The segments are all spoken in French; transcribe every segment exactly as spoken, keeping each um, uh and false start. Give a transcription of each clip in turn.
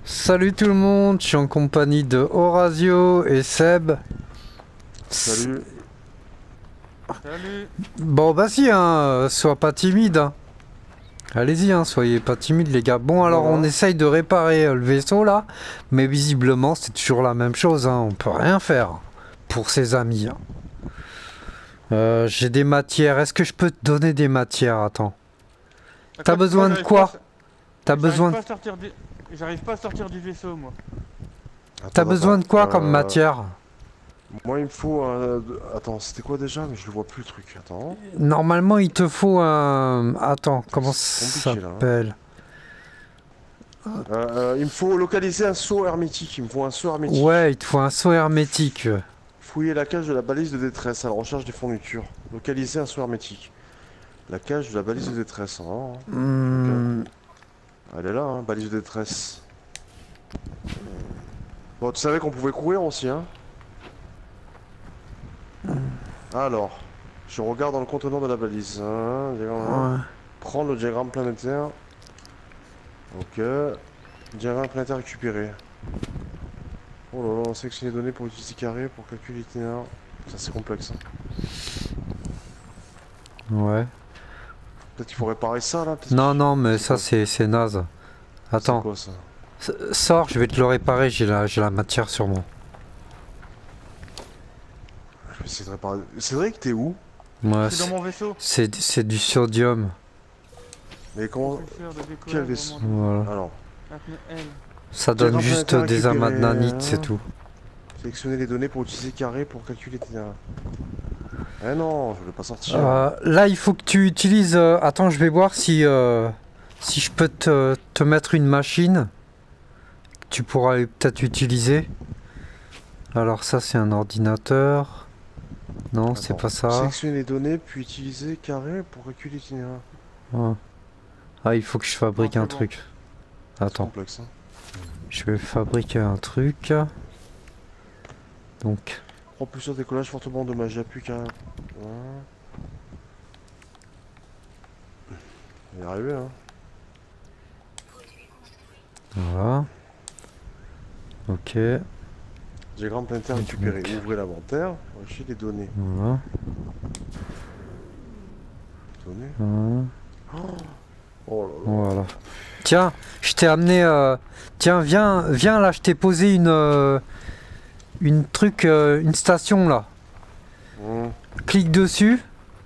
Salut tout le monde, je suis en compagnie de Horatio et Seb. Salut. Salut. Bon bah si, hein, sois pas timide. Hein. Allez-y, hein, soyez pas timide les gars. Bon alors on Voilà. essaye de réparer euh, le vaisseau là, mais visiblement c'est toujours la même chose, hein, on peut rien faire pour ses amis. Hein. Euh, J'ai des matières, est-ce que je peux te donner des matières? Attends. T'as Attends, besoin moi, de j'arrive pas à quoi? s- T'as J'arrive besoin de... pas à sortir du... J'arrive pas à sortir du vaisseau, moi. T'as Attends, besoin attends. de quoi comme Euh, matière? moi, il me faut un... de- Attends, c'était quoi déjà? Mais je le vois plus le truc. Attends. Normalement il te faut un... Attends, Putain, comment c'est ça compliqué là. Hein. s'appelle? Euh, euh, il me faut localiser un seau hermétique. Il me faut un seau hermétique. Ouais, il te faut un seau hermétique. Fouiller la cage de la balise de détresse à la recherche des fournitures. Localiser un seau hermétique. La cage de la balise de détresse. Hein. Je regarde. Hmm, Elle est là, hein, balise de détresse. Bon, tu savais qu'on pouvait courir aussi, hein? Alors, je regarde dans le contenant de la balise. Hein, diagramme- ouais. Prends le diagramme planétaire. Ok. Diagramme planétaire récupéré. Oh là là, sélectionner les données pour utiliser carré pour calculer l'itinéraire. Ça c'est complexe. Hein. Ouais. Peut-être qu'il faut réparer ça là. peut-être Non, que- non, mais C'est ça quoi, c'est c'est naze. c'est Attends. quoi ça? S- Sors, je vais te le réparer, j'ai la, j'ai la matière sur moi. Je vais essayer de réparer. Cédric, t'es où? Moi, Je suis dans c'est mon vaisseau. c'est- c'est du sodium. Mais comment. Propulseur de décollage, Quel vaisseau? moment Voilà. Alors, de- L. Ça donne diagramme juste planétaire des amas de récupéré. nanite, c'est Hein. tout. Sélectionner les données pour utiliser carré pour calculer l'itinéraire. Eh non, je voulais pas sortir. Euh, là, il faut que tu utilises... euh, Attends, je vais voir si, euh, si je peux te, te mettre une machine. Que tu pourras peut-être utiliser. Alors ça, c'est un ordinateur. Non, c'est Attends. pas ça. Sélectionner les données puis utiliser carré pour calculer l'itinéraire. Ouais. Ah, il faut que je fabrique Non, un c'est bon. truc. C'est Attends, complexe. Hein. je vais fabriquer un truc. Donc, Propulseur de décollage fortement endommagé. Appuie qu'un. Ouais. On va y arriver, hein. voilà. Ok, Diagramme planétaire récupéré. Ouvrez l'inventaire. Recherchez les données. voilà. Données. Voilà. Oh là là. Voilà. Tiens, je t'ai amené... euh, Tiens, viens, viens là, je t'ai posé une... euh, Une truc... euh, Une station là. Hum. Clique dessus.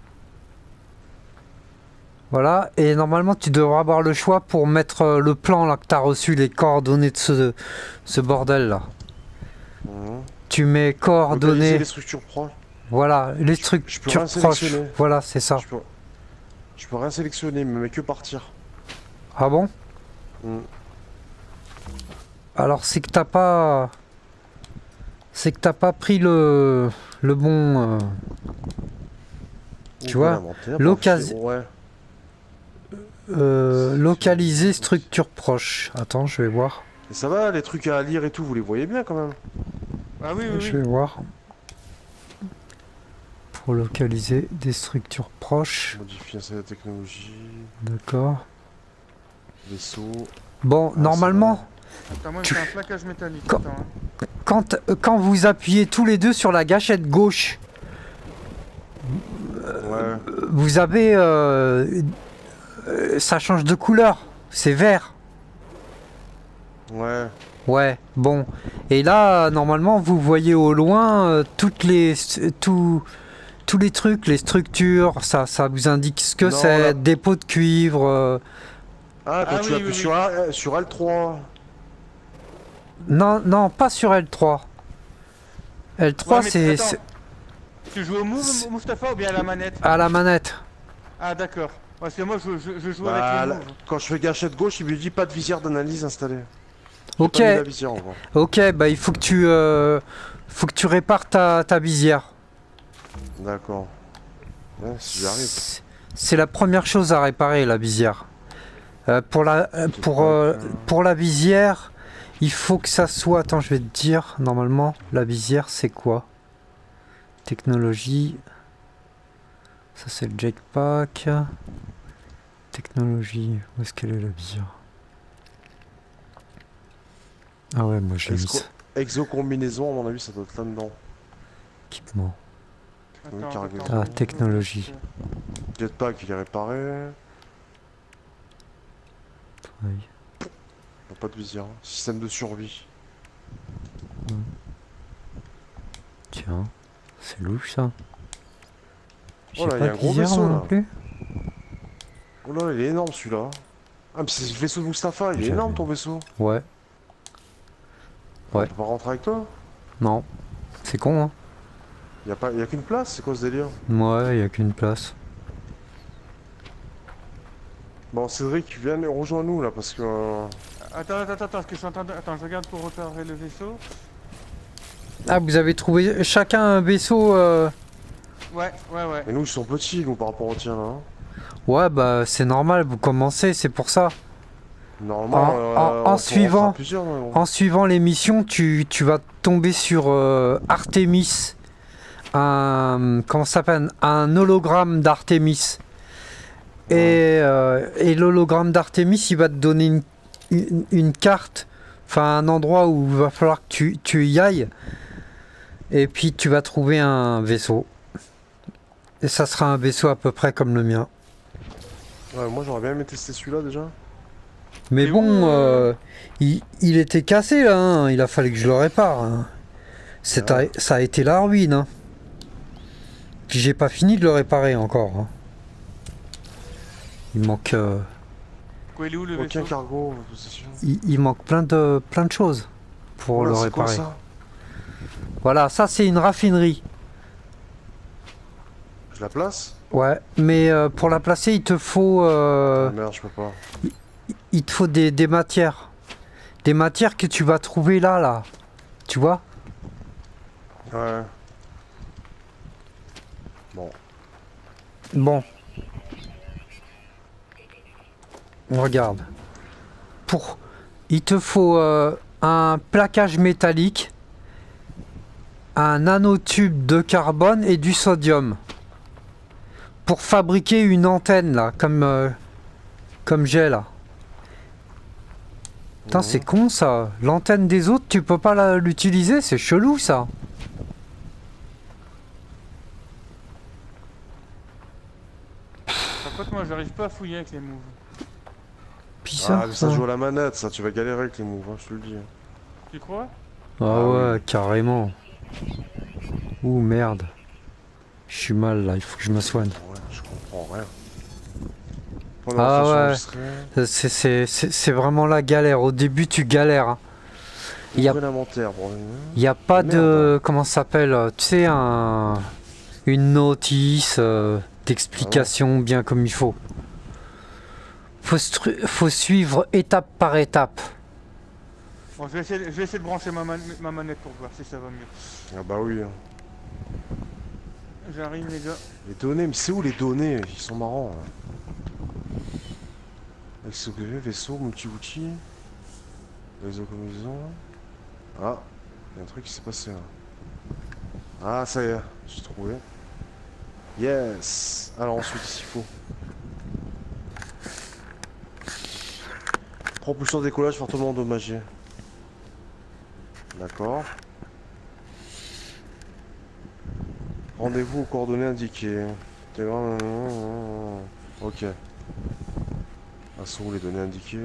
Voilà, et normalement tu devras avoir le choix pour mettre euh, le plan là que tu as reçu, les coordonnées de ce, ce bordel là. Hum. Tu mets Localiser coordonnées, les structures proches. voilà, les je peux structures rien proches. sélectionner. Voilà, c'est ça. Je peux... Je peux rien sélectionner, mais mais que partir. Ah bon? Hum. Alors c'est que t'as pas... C'est que t'as pas pris le, le bon... euh, Tu Ouvrez vois, l'inventaire, l'occasion- parfait. Ouais. euh, localiser structure proche. Attends, je vais voir. Et ça va, les trucs à lire et tout, vous les voyez bien quand même. Ah oui, oui, Je oui. vais voir. Pour localiser des structures proches. Modifier la technologie. D'accord. Vaisseau. Bon, Ah, normalement, Attends, moi, Tu- c'est un plaquage métallique. Quand- Attends, hein. quand, euh, quand vous appuyez tous les deux sur la gâchette gauche, Ouais. vous avez... euh, euh, ça change de couleur. C'est vert. Ouais. Ouais, bon. Et là, normalement, vous voyez au loin euh, toutes les... Tout, tous les trucs, les structures, ça, ça vous indique ce que Non, c'est, là- dépôt de cuivre. euh, Ah, quand Ah tu oui, appuies oui, sur, A- euh, sur L trois. Non, non, pas sur L trois. L trois, Ouais, mais c'est attends. c'est Tu joues au move, c'est- Mustapha, ou bien à la manette? à la manette. Ah, d'accord. Parce que moi, je, je, je joue Bah, avec là, les moves. quand je fais gâchette gauche, il me dit pas de visière d'analyse installée. Ok, Pas mis la visière en gros. ok, bah il faut que tu, euh, faut que tu répares ta, ta visière. D'accord. Ouais, si j'y arrive. C'est c'est la première chose à réparer, la visière. Euh, pour, la, euh, C'est pour, pas euh, que- pour la visière, il faut que ça soit... Attends, je vais te dire, normalement, la visière, c'est quoi? Technologie... Ça, c'est le jetpack. Technologie... Où est-ce qu'elle est, la visière? Ah ouais, moi je l'ai mis Exo... ça. Exo combinaison, à mon avis, ça doit être là-dedans. Équipement. Oui, cargaison. Ah, technologie. Jetpack, il est réparé. Oui. Il n'y a pas de visière. Système de survie. Tiens, c'est louche ça. J'ai Oh là, il y a pas un de gros visière vaisseau, moi non là. plus. Oh là, il est énorme celui-là. Ah, mais c'est le vaisseau de Mustapha, il est J'avais- énorme ton vaisseau. Ouais, Ouais. On peut pas rentrer avec toi? non. C'est con hein. Il y a, pas... y a qu'une place, c'est quoi ce délire? Ouais, y a qu'une place. Bon, Cédric, viens, rejoins-nous là, parce que... euh, Attends, attends, attends, ce que je suis en train de... Attends, je regarde pour repérer le vaisseau. Ah, vous avez trouvé chacun un vaisseau euh... Ouais, ouais, ouais. Mais nous, ils sont petits, nous, par rapport au tien, là. hein. Ouais, bah c'est normal, vous commencez, c'est pour ça. Normalement, En- euh, en- on en peut rentrer suivant- à plusieurs, non En suivant les missions, tu, tu vas tomber sur euh, Artemis. Un. Comment ça s'appelle? Un hologramme d'Artemis. Et, euh, et l'hologramme d'Artemis, il va te donner une, une, une carte, enfin un endroit où il va falloir que tu, tu y ailles. Et puis tu vas trouver un vaisseau. Et ça sera un vaisseau à peu près comme le mien. Ouais, moi, j'aurais bien aimé tester celui-là, déjà. Mais Et bon, où, euh, il, il était cassé là, hein. Il a fallu que je le répare. hein. C'est Ah. a- ça a été la ruine. hein. Puis j'ai pas fini de le réparer encore. hein. Il manque, euh, Quoi, il est où le Aucun vaisseau? cargo, possession. il, il manque plein de, plein de choses pour Voilà, le c'est quoi réparer. ça? Voilà, ça c'est une raffinerie. Je la place? Ouais, mais euh, pour la placer, il te faut, euh, Ah, merde, je peux pas. il te faut des, des matières, des matières que tu vas trouver là, là. Tu vois? Ouais. Bon. Bon. Regarde. Pour, il te faut euh, un plaquage métallique, un nanotube de carbone et du sodium. Pour fabriquer une antenne là, comme, euh, comme j'ai là. Putain, Mhm. c'est con ça. L'antenne des autres, tu peux pas la- l'utiliser, c'est chelou ça. Par contre, moi, j'arrive pas à fouiller avec les moves. Bizarre Ah, mais ça ça. joue à la manette, ça, tu vas galérer avec les moves, hein, je te le dis. Tu crois? Ah Ah ouais, oui. carrément. Ouh merde. Je suis mal là, il faut que je me soigne. Ouais, je comprends rien. Point Ah d'attention ouais. enregistré. C'est- C'est c'est- c'est vraiment la galère. Au début, tu galères. hein. Il y a, Ouvrez l'inventaire, bon. il y a pas Merde. de. Comment ça s'appelle euh, Tu sais, un, une notice euh, d'explication bien comme il faut. Faut, stru- faut suivre étape par étape. Bon, je vais essayer, je vais essayer de brancher ma, man- ma manette pour voir si ça va mieux. Ah bah oui. hein. J'arrive, les gars. Les données, mais c'est où les données? Ils sont marrants. Là. X O G, vaisseau, multi-outil. Réseau combinaison. Ah, il y a un truc qui s'est passé là. Ah, ça y est, j'ai trouvé. Yes. Alors ensuite, s'il faut. Propulsion décollage fortement endommagé. D'accord. Rendez-vous aux coordonnées indiquées. Télégramme, ok. Assaut, les données indiquées.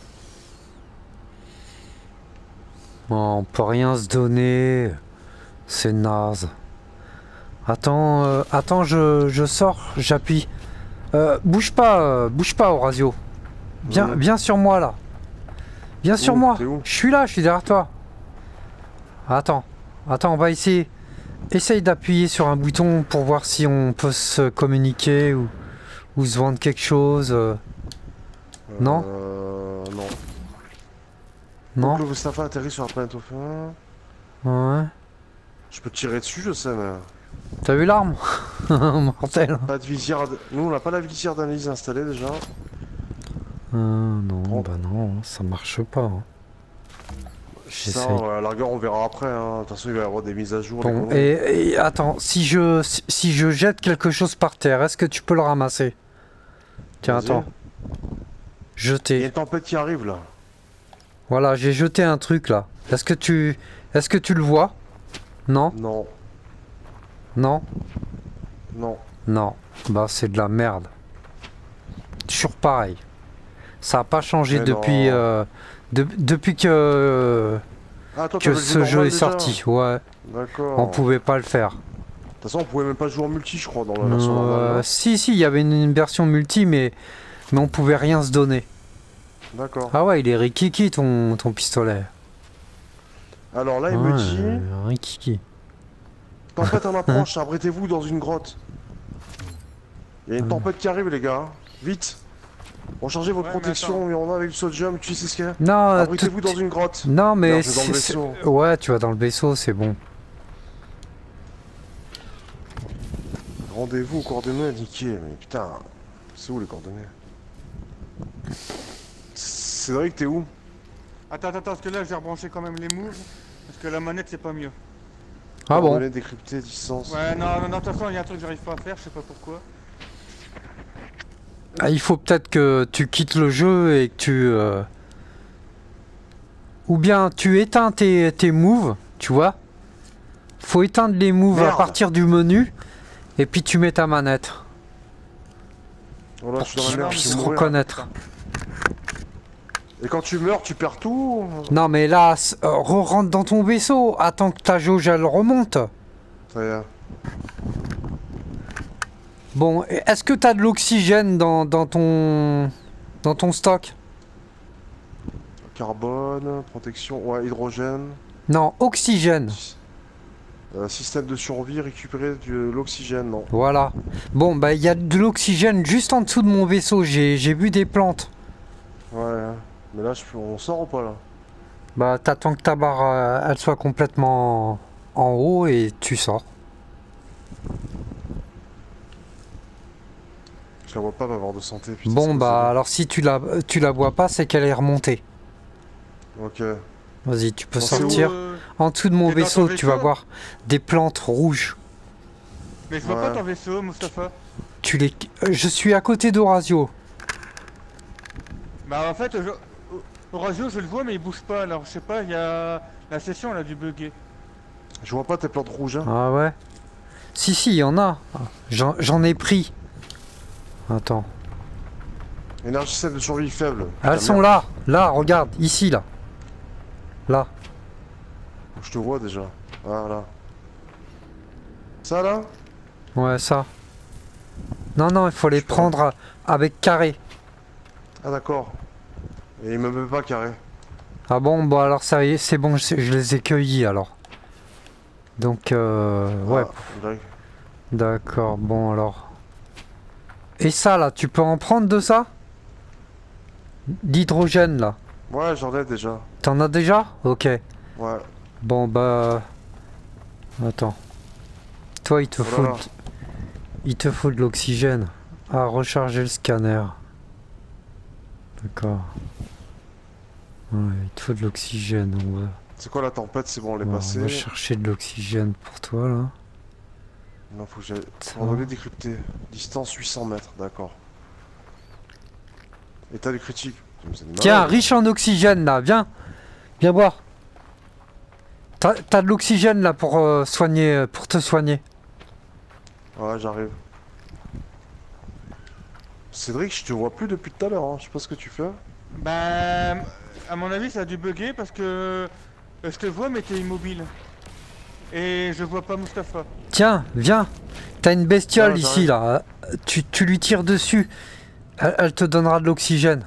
Oh, on peut rien se donner. C'est naze. Attends, euh, attends, je, je sors, j'appuie. Euh, bouge pas, euh, bouge pas, Horatio. Viens, Mhm. viens sur moi là. Viens sur Où? moi. T'es où? Je suis là, je suis derrière toi. Attends, attends, on va essayer. Essaye d'appuyer sur un bouton pour voir si on peut se communiquer ou, ou se vendre quelque chose. euh. Non. Euh, non. Non. Donc le Mustafa atterrit sur la planète au fin. Ouais. Je peux tirer dessus, je sais, mais... T'as vu l'arme? Mortel. Pas de visière... d- Nous, on n'a pas la visière d'analyse installée, déjà. Euh, non, Bon. bah non, ça marche pas. hein. Ça, J'essaye. euh, à la rigueur, on verra après, hein. De toute façon, il va y avoir des mises à jour. des Bon, conneries. et, et attends, si je, si, si je jette quelque chose par terre, est-ce que tu peux le ramasser? Tiens, Vas-y. attends. Il y a Jeter. une tempête qui arrive, là. Voilà, j'ai jeté un truc là. Est-ce que tu... Est-ce que tu le vois? Non? Non, Non? non. Non. Bah c'est de la merde. Toujours pareil. Ça a pas changé Mais depuis... non. euh, de- depuis que... Ah, toi, que t'avais le ce jeu normal est déjà. sorti. Ouais. D'accord. On pouvait pas le faire. De toute façon, on pouvait même pas jouer en multi, je crois, dans la version Euh, normale. là. si, si, il y avait une, une version multi, mais... Mais on pouvait rien se donner. D'accord. Ah ouais, il est rikiki ton, ton pistolet. Alors là, il me Ouais, dit... euh, rikiki. Tempête en approche, abritez-vous dans une grotte. Il y a une tempête qui arrive, les gars. Vite. Rechargez votre Ouais, mais protection, et on a avec du saut de jump, tu sais ce qu'il y a. Non, euh, Abritez-vous tout- dans une grotte. Non, mais Merde, je vais dans le c'est- vaisseau. c'est- ouais, tu vas dans le vaisseau, c'est bon. Rendez-vous aux coordonnées indiquées. Mais putain, c'est où les coordonnées? Cédric, t'es où? Attends, attends, parce que là j'ai rebranché quand même les moves. Parce que la manette c'est pas mieux. Ah bon? Coordonnées décryptées, distance. Ouais, non, non, non, de toute façon il y a un truc que j'arrive pas à faire, je sais pas pourquoi. Ah, il faut peut-être que tu quittes le jeu et que tu... euh, Ou bien tu éteins tes, tes moves, tu vois. Faut éteindre les moves à Merde. partir du menu. Et puis tu mets ta manette. Voilà, Pour je suis dans qu'ils la merde, je puissent vais mourir. reconnaître. Et quand tu meurs, tu perds tout? Non mais là, c- euh, re-rentre dans ton vaisseau. Attends que ta jauge elle remonte. Ça y est. Bon, est-ce que t'as de l'oxygène dans, dans ton... Dans ton stock? Carbone, protection, ouais, hydrogène. Non, oxygène. Euh, système de survie, récupérer de l'oxygène, non. Voilà. Bon, bah il y a de l'oxygène juste en dessous de mon vaisseau. J'ai j'ai vu des plantes. Ouais, mais là, je peux... on sort ou pas là? Bah t'attends que ta barre euh, elle soit complètement en haut et tu sors. Je la vois pas, ma barre de santé. Putain, c'est Bon quoi, bah alors si tu la tu la vois pas, c'est qu'elle est remontée. c'est- Ok. Vas-y, tu peux Bon, c'est sortir. Euh, En dessous de mon t'es dans ton vaisseau, tu vas vaisseau voir des plantes rouges. Mais je vois Ouais. pas ton vaisseau, Mustapha. Tu les euh, je suis à côté d'Horatio. Bah en fait, je... au radio je le vois mais il bouge pas, alors je sais pas, il y a... La session elle a dû bugger. Je vois pas tes plantes rouges, hein. Ah ouais. Si si, il y en a. J'en j'en ai pris. Attends. Énergie système de survie faible. Elles Putain, sont merde. là, là, regarde, ici là. Là. Je te vois déjà. Voilà. Ça là? Ouais, ça. Non, non, il faut les Je peux- prendre à- avec carré. Ah d'accord. Et il me met pas carré. Ah bon, bon alors ça y est, c'est bon, je, sais- je les ai cueillis alors. Donc, euh, ouais, Ah, direct. d'accord, bon alors. Et ça là, tu peux en prendre de ça? D'hydrogène là. Ouais, j'en ai déjà. T'en as déjà? Ok. Ouais. Bon bah... Attends. Toi, il te Oh là faut... là. de- Il te faut de l'oxygène. Ah, recharger le scanner. D'accord. Ouais, il te faut de l'oxygène. On va... C'est quoi la tempête? C'est bon, on est on va passé. chercher de l'oxygène pour toi là. Non, faut que j'aille. Ça. Coordonnées décryptées. Distance huit cents mètres, d'accord. État de critique. C'est une Tiens, malade. riche en oxygène là, viens. Viens boire. T'as t'as de l'oxygène là pour euh, soigner, pour te soigner. Ouais, j'arrive. Cédric, je te vois plus depuis tout à l'heure, hein. Je sais pas ce que tu fais. Bah... À mon avis ça a dû bugger parce que... euh, Je te vois mais t'es immobile. Et je vois pas Mustapha. Tiens, viens. T'as une bestiole Ouais, ici là. Tu, tu lui tires dessus. Elle, elle te donnera de l'oxygène.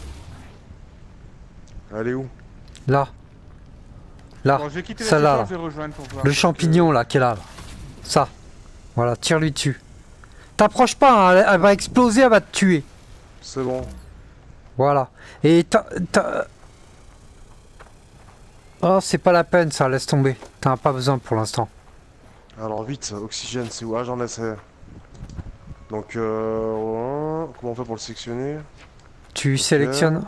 Elle est où? Là. Là. Bon, je vais quitter la Celle-là, session, là. je vais rejoindre pour voir. Le parce champignon là, qu'elle a là. Ça. Voilà, tire-lui dessus. T'approches pas, hein, elle, elle va exploser, elle va te tuer. C'est bon. Voilà. Et t'as... t'as- Oh, c'est pas la peine ça, laisse tomber. T'en as pas besoin pour l'instant. Alors vite, oxygène, c'est où? Ah, j'en ai, c'est. Donc, euh. ouais. Comment on fait pour le sectionner? Tu sélectionnes.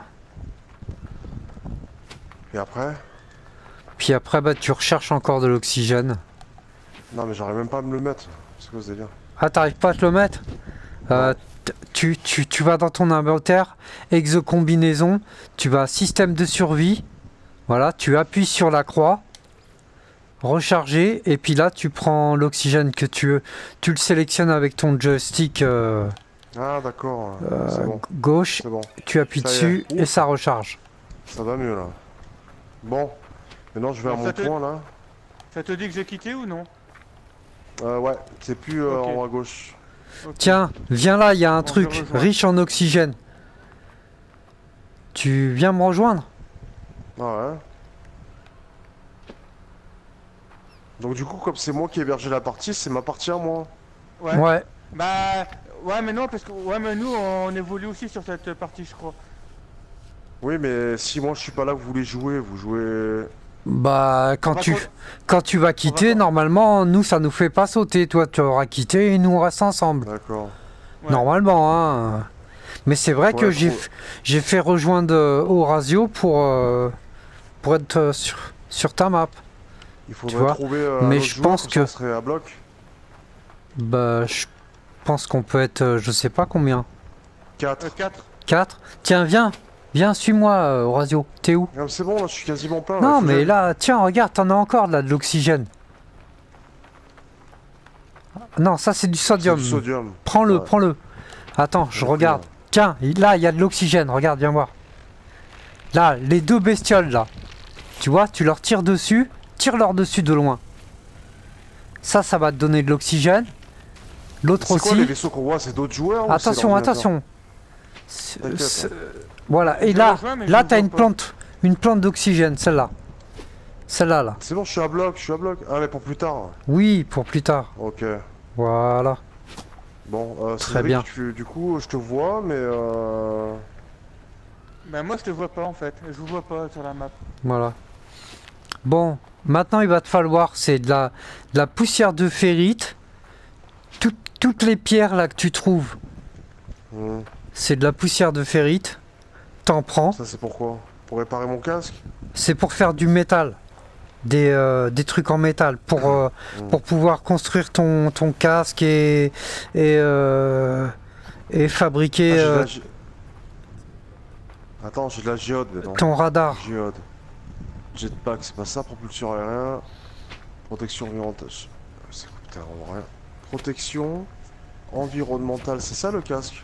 Et après? Puis après, bah, tu recherches encore de l'oxygène. Non, mais j'arrive même pas à me le mettre. C'est quoi ce délire? Ah, t'arrives pas à te le mettre? Euh, tu, tu, tu vas dans ton inventaire, exocombinaison, tu vas système de survie, voilà, tu appuies sur la croix, recharger, et puis là tu prends l'oxygène que tu veux, tu le sélectionnes avec ton joystick euh, Ah, d'accord. euh, C'est bon. gauche, C'est bon. tu appuies Ça y est. dessus et Ouf. ça recharge. Ça va mieux là. Bon. Maintenant je vais à Ça mon te- point là. Ça te dit que j'ai quitté ou non? Euh, ouais, c'est plus euh, Ok. en haut à gauche. Ok. Tiens, viens là, il y a un Bon, je truc rejoins. riche en oxygène. Tu viens me rejoindre? Ah ouais. Donc du coup, comme c'est moi qui ai hébergé la partie, c'est ma partie à moi. Ouais. Ouais. Bah, ouais, mais non, parce que ouais, mais nous, on évolue aussi sur cette partie, je crois. Oui, mais si moi je suis pas là, vous voulez jouer, vous jouez... Bah, quand On va tu, con- quand tu vas quitter, con- normalement, nous, ça nous fait pas sauter. Toi, tu auras quitté et nous, on reste ensemble. D'accord. Ouais. Normalement, hein. Mais c'est vrai que Ouais, j'ai faut- f- j'ai fait rejoindre euh, Horatio pour, euh, pour être euh, sur, sur ta map. Il faudrait vois, trouver euh, mais un autre je joueur, pense comme que- ça, on serait à bloc. Bah, je pense qu'on peut être, euh, je sais pas combien. quatre. Euh, quatre. quatre. Tiens, viens. Viens, suis-moi, euh, Horatio. T'es où? Ah, c'est bon, là, je suis quasiment plein. là, Non, faut que mais j'aille. là, tiens, regarde, t'en as encore là de l'oxygène. Non, ça c'est du C'est sodium. du sodium. Prends-le, Ouais. prends-le. Attends, je J'ai regarde. pris, Tiens, il- là, il y a de l'oxygène. Regarde, viens voir. Là, les deux bestioles là. Tu vois, tu leur tires dessus. Tire-leur dessus de loin. Ça, ça va te donner de l'oxygène. L'autre C'est quoi les aussi. vaisseaux qu'on voit? C'est d'autres joueurs ou c'est Attention, l'ordinateur? attention. C'est- T'inquiète, c'est- hein. Voilà. Et Je là, rejoins, mais je là, le t'as vois une pas. plante, une plante d'oxygène, celle-là. Celle-là, là. C'est bon, je suis à bloc, je suis à bloc. Ah, mais pour plus tard. Oui, pour plus tard. Ok. Voilà. Bon, euh, Très Cédric, bien. tu- du coup, je te vois, mais euh... Bah, moi, je te vois pas en fait. Je vous vois pas sur la map. Voilà. Bon, maintenant il va te falloir, c'est de la, de la poussière de ferrite. Tout- toutes les pierres là que tu trouves, hmm, c'est de la poussière de ferrite. T'en prends. ça c'est pourquoi? Pour réparer mon casque? C'est pour faire du métal. Des, euh, des trucs en métal. Pour, euh, Hmm. pour pouvoir construire ton, ton casque et, et, euh, et Ah, fabriquer j'ai de euh, la gé- Attends, j'ai de la géode dedans. ton radar. Géode. Jetpack, c'est pas ça, propulsion aérien. Protection environnementale. C'est putain, on voit rien. Protection environnementale, c'est ça le casque?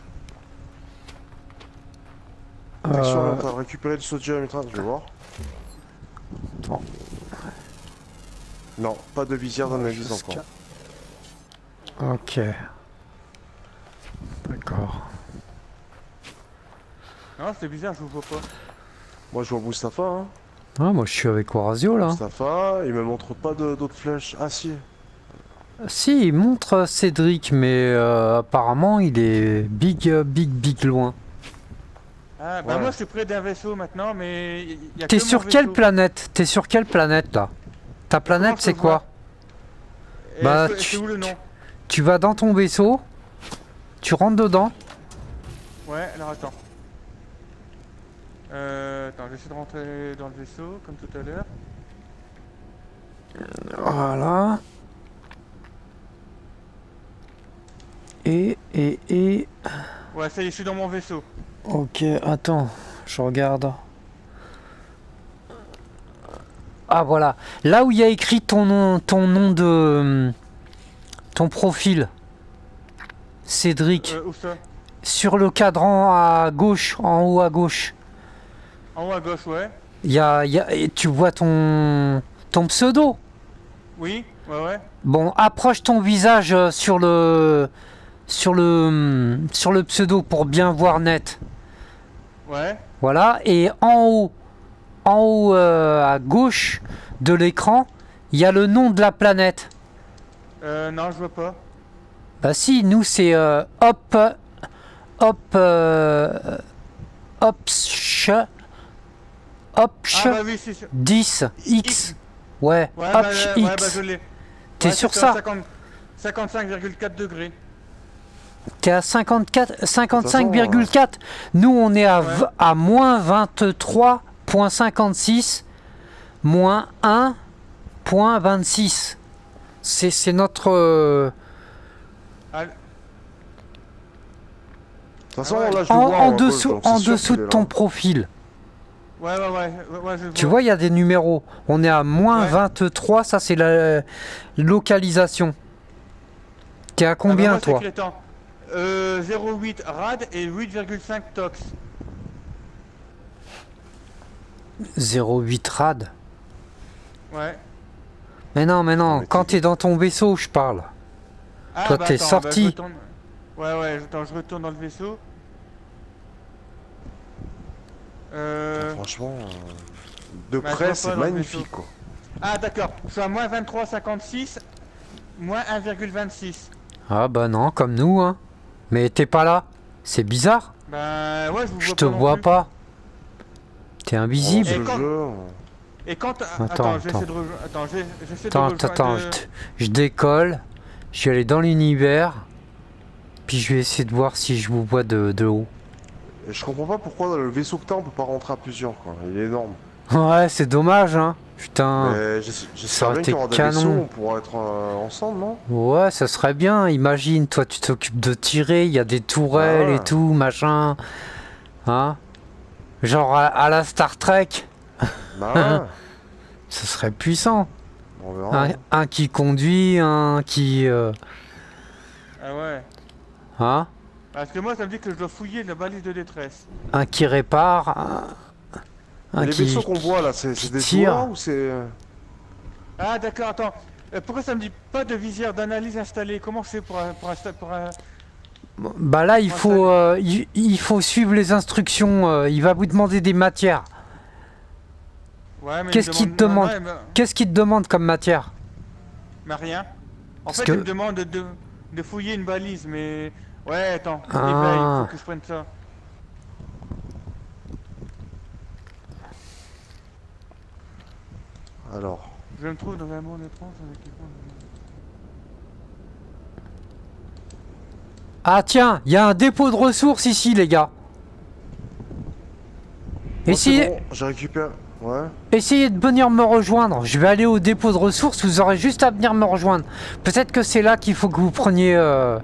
Protection Euh, environnementale, récupérer du sodium et tout, je vais voir. Bon. Non, pas de visière d'analyse Jusqu'à- encore. Ok. D'accord. Non, c'est bizarre, je vous vois pas. Moi je vois Mustapha, hein. Ah, moi je suis avec Horatio là. Mustapha, il me montre pas de- d'autres flèches. Ah si. Si, il montre Cédric, mais euh, apparemment il est big, euh, big, big loin. Ah, bah Ouais. moi, je suis près d'un vaisseau maintenant, mais il y a T'es que mon sur quelle vaisseau. planète? T'es sur quelle planète là? Ta planète je c'est te quoi? Et Bah, c'est- tu- c'est où le nom? Tu vas dans ton vaisseau, tu rentres dedans. Ouais, alors attends. Euh, attends, j'essaie de rentrer dans le vaisseau, comme tout à l'heure. Voilà. Et, et, et... Ouais, ça y est, je suis dans mon vaisseau. Ok, attends, je regarde. Ah voilà, là où il y a écrit ton nom, ton nom de... ton profil. Cédric. Euh, où ça? Sur le cadran à gauche, en haut à gauche. En haut à gauche, ouais. Il y a, il y a- et tu vois ton, ton pseudo. Oui, ouais, ouais. Bon, approche ton visage euh, sur le, sur le, hum, sur le pseudo pour bien voir net. Ouais. Voilà. Et en haut, en haut euh, à gauche de l'écran, il y a le nom de la planète. Euh, non, je vois pas. Bah si, nous c'est euh, hop, hop, euh, hopch, hopch Ah, bah oui, c'est sûr. dix X. Ouais, Ouais, bah, hopch euh, ouais, bah X. je l'ai. T'es Ouais, sur c'est ça? cinquante cinquante-cinq virgule quatre degrés. T'es à cinquante-quatre, cinquante-cinq virgule quatre. Nous, on est à, Ouais. v- à moins vingt-trois virgule cinquante-six, moins un virgule vingt-six. C'est c'est notre... euh, Ah, façon, Ah ouais. là, je En, le vois en à dessous, gauche, donc en c'est sûr dessous qu'il de est ton là. profil. Ouais, ouais, ouais, ouais, ouais, je Tu vois, il y a des numéros. On est à moins Ouais. vingt-trois, ça c'est la localisation. T'es à Ah bah combien moi c'est toi? écrit, attends. Euh, zéro huit rad et huit virgule cinq tox. zéro huit rad. Ouais. Mais non, mais Ah, non, mais quand t'es- t'es dans ton vaisseau, je parle. Ah Toi, bah t'es attends, bah, je sorti. retourne. Ouais, ouais, attends, je retourne dans le vaisseau. Putain, Euh... franchement, euh, de Bah je près, vois c'est pas dans le vaisseau. magnifique, quoi. Ah d'accord, je suis à moins vingt-trois virgule cinquante-six, moins un virgule vingt-six. Ah bah non, comme nous, hein. Mais t'es pas là. C'est bizarre. Bah ouais, je vous Je vois te pas non vois plus. pas. T'es On lance invisible. Et le quand... jeu. euh, Et quand... Attends, Attends, j'essaie attends. de rejoindre... Attends, j'ai- j'essaie de Attends, rejoindre... attends, je, de- te- je décolle. Je suis allé dans l'univers. Puis je vais essayer de voir si je vous vois de, de haut. Et je comprends pas pourquoi dans le vaisseau que t'as, on peut pas rentrer à plusieurs, quoi. Il est énorme. Ouais, c'est dommage, hein. Putain. Mais j'es- Ça j'espère aurait bien été qu'il y aura des canon. vaisseaux, on pourra être euh, ensemble, non? Ouais, ça serait bien. Imagine, toi, tu t'occupes de tirer. Il y a des tourelles Bah et ouais. tout, machin. Hein? Genre à, à la Star Trek. Bah ouais. Ça serait puissant. On verra. Un, hein. un qui conduit, un qui... euh, Ah ouais. hein? Parce que moi, ça me dit que je dois fouiller la balise de détresse. Un qui répare. Un, un Et les qui... vaisseaux qu'on voit là, c'est c'est qui des tire. tours ou c'est. euh, Ah d'accord, attends. Euh, pourquoi ça me dit pas de visière d'analyse installée? Comment je fais pour, un- pour, insta- pour un... Bah là, il Moi, faut, euh, il, il faut suivre les instructions. euh, il va vous demander des matières. Ouais, mais il Qu'est-ce me qu'il te non, demande non, il me- Qu'est-ce qu'il te demande comme matière? mais rien. En Parce fait, que- il me demande de, de, de fouiller une balise, mais... Ouais, attends. Ah. eBay, il faut que je prenne ça. Alors. Je me trouve dans un monde étrange avec équipement de- Ah tiens, il y a un dépôt de ressources ici, les gars. Moi, Essayez, c'est bon, j'ai récupéré. Ouais. essayez de venir me rejoindre. Je vais aller au dépôt de ressources. Vous aurez juste à venir me rejoindre. Peut-être que c'est là qu'il faut que vous preniez euh,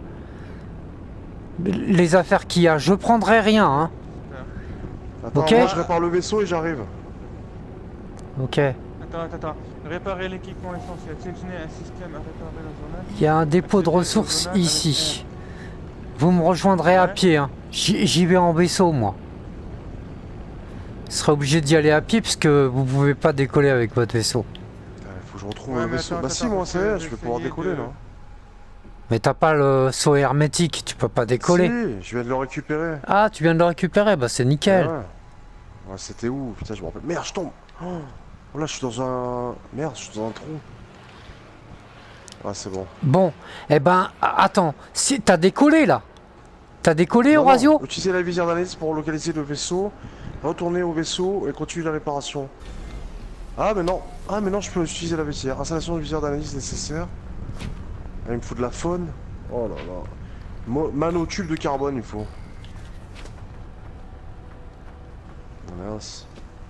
les affaires qu'il y a. Je prendrai rien, hein. Attends, Ok. moi je répare le vaisseau et j'arrive. Ok. Attends, attends, attends. Réparer l'équipement essentiel. Sélectionner un système à réparer dans le journal. Il y a un dépôt de Accéder au ressources journal avec ici. Vous me rejoindrez à Ouais. pied, hein. J'y j'y vais en vaisseau, moi. Je serai obligé d'y aller à pied parce que vous pouvez pas décoller avec votre vaisseau. Il faut que je retrouve Ouais, le mais vaisseau. attends, Bah si, attends, moi parce ça y que est, j'ai je vais pouvoir essayé décoller de- là. Mais t'as pas le saut hermétique, tu peux pas décoller. Si, je viens de le récupérer. Ah, tu viens de le récupérer, bah c'est nickel. Ouais. Ouais, c'était où? Putain, je me rappelle. Merde, je tombe. Oh, oh, là, je suis dans un. Merde, je suis dans un trou. Ah, c'est bon. Bon, eh ben, a- attends, si t'as décollé là. T'as décollé, Non, non, Horatio? utilisez la visière d'analyse pour localiser le vaisseau. Retournez au vaisseau et continuer la réparation. Ah, mais non. Ah, mais non, je peux utiliser la visière. Installation de visière d'analyse nécessaire. Ah, il me faut de la faune. Oh là là. Mo Manotube de carbone, il faut. Mince.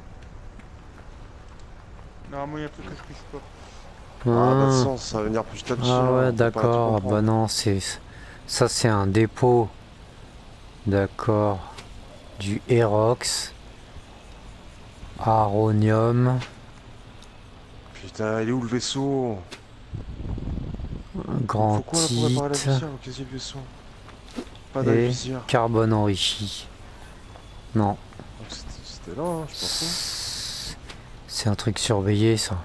Non, moi, il y a un truc que je pige pas. Ah, bah, de Ah, sens, ça va venir petit à petit. ah hein, ouais, faut pas tout d'accord. Ah comprendre. bah non, c'est ça, c'est un dépôt. D'accord. Du Aerox. Aronium. Putain, il est où le vaisseau? Grand Faut quoi là pour réparer la titre. visière? Quasi le vaisseau. Pas de Et visière. carbone enrichi. Non. Donc, C'était c'était là, hein, je pense. C'est un truc surveillé, ça.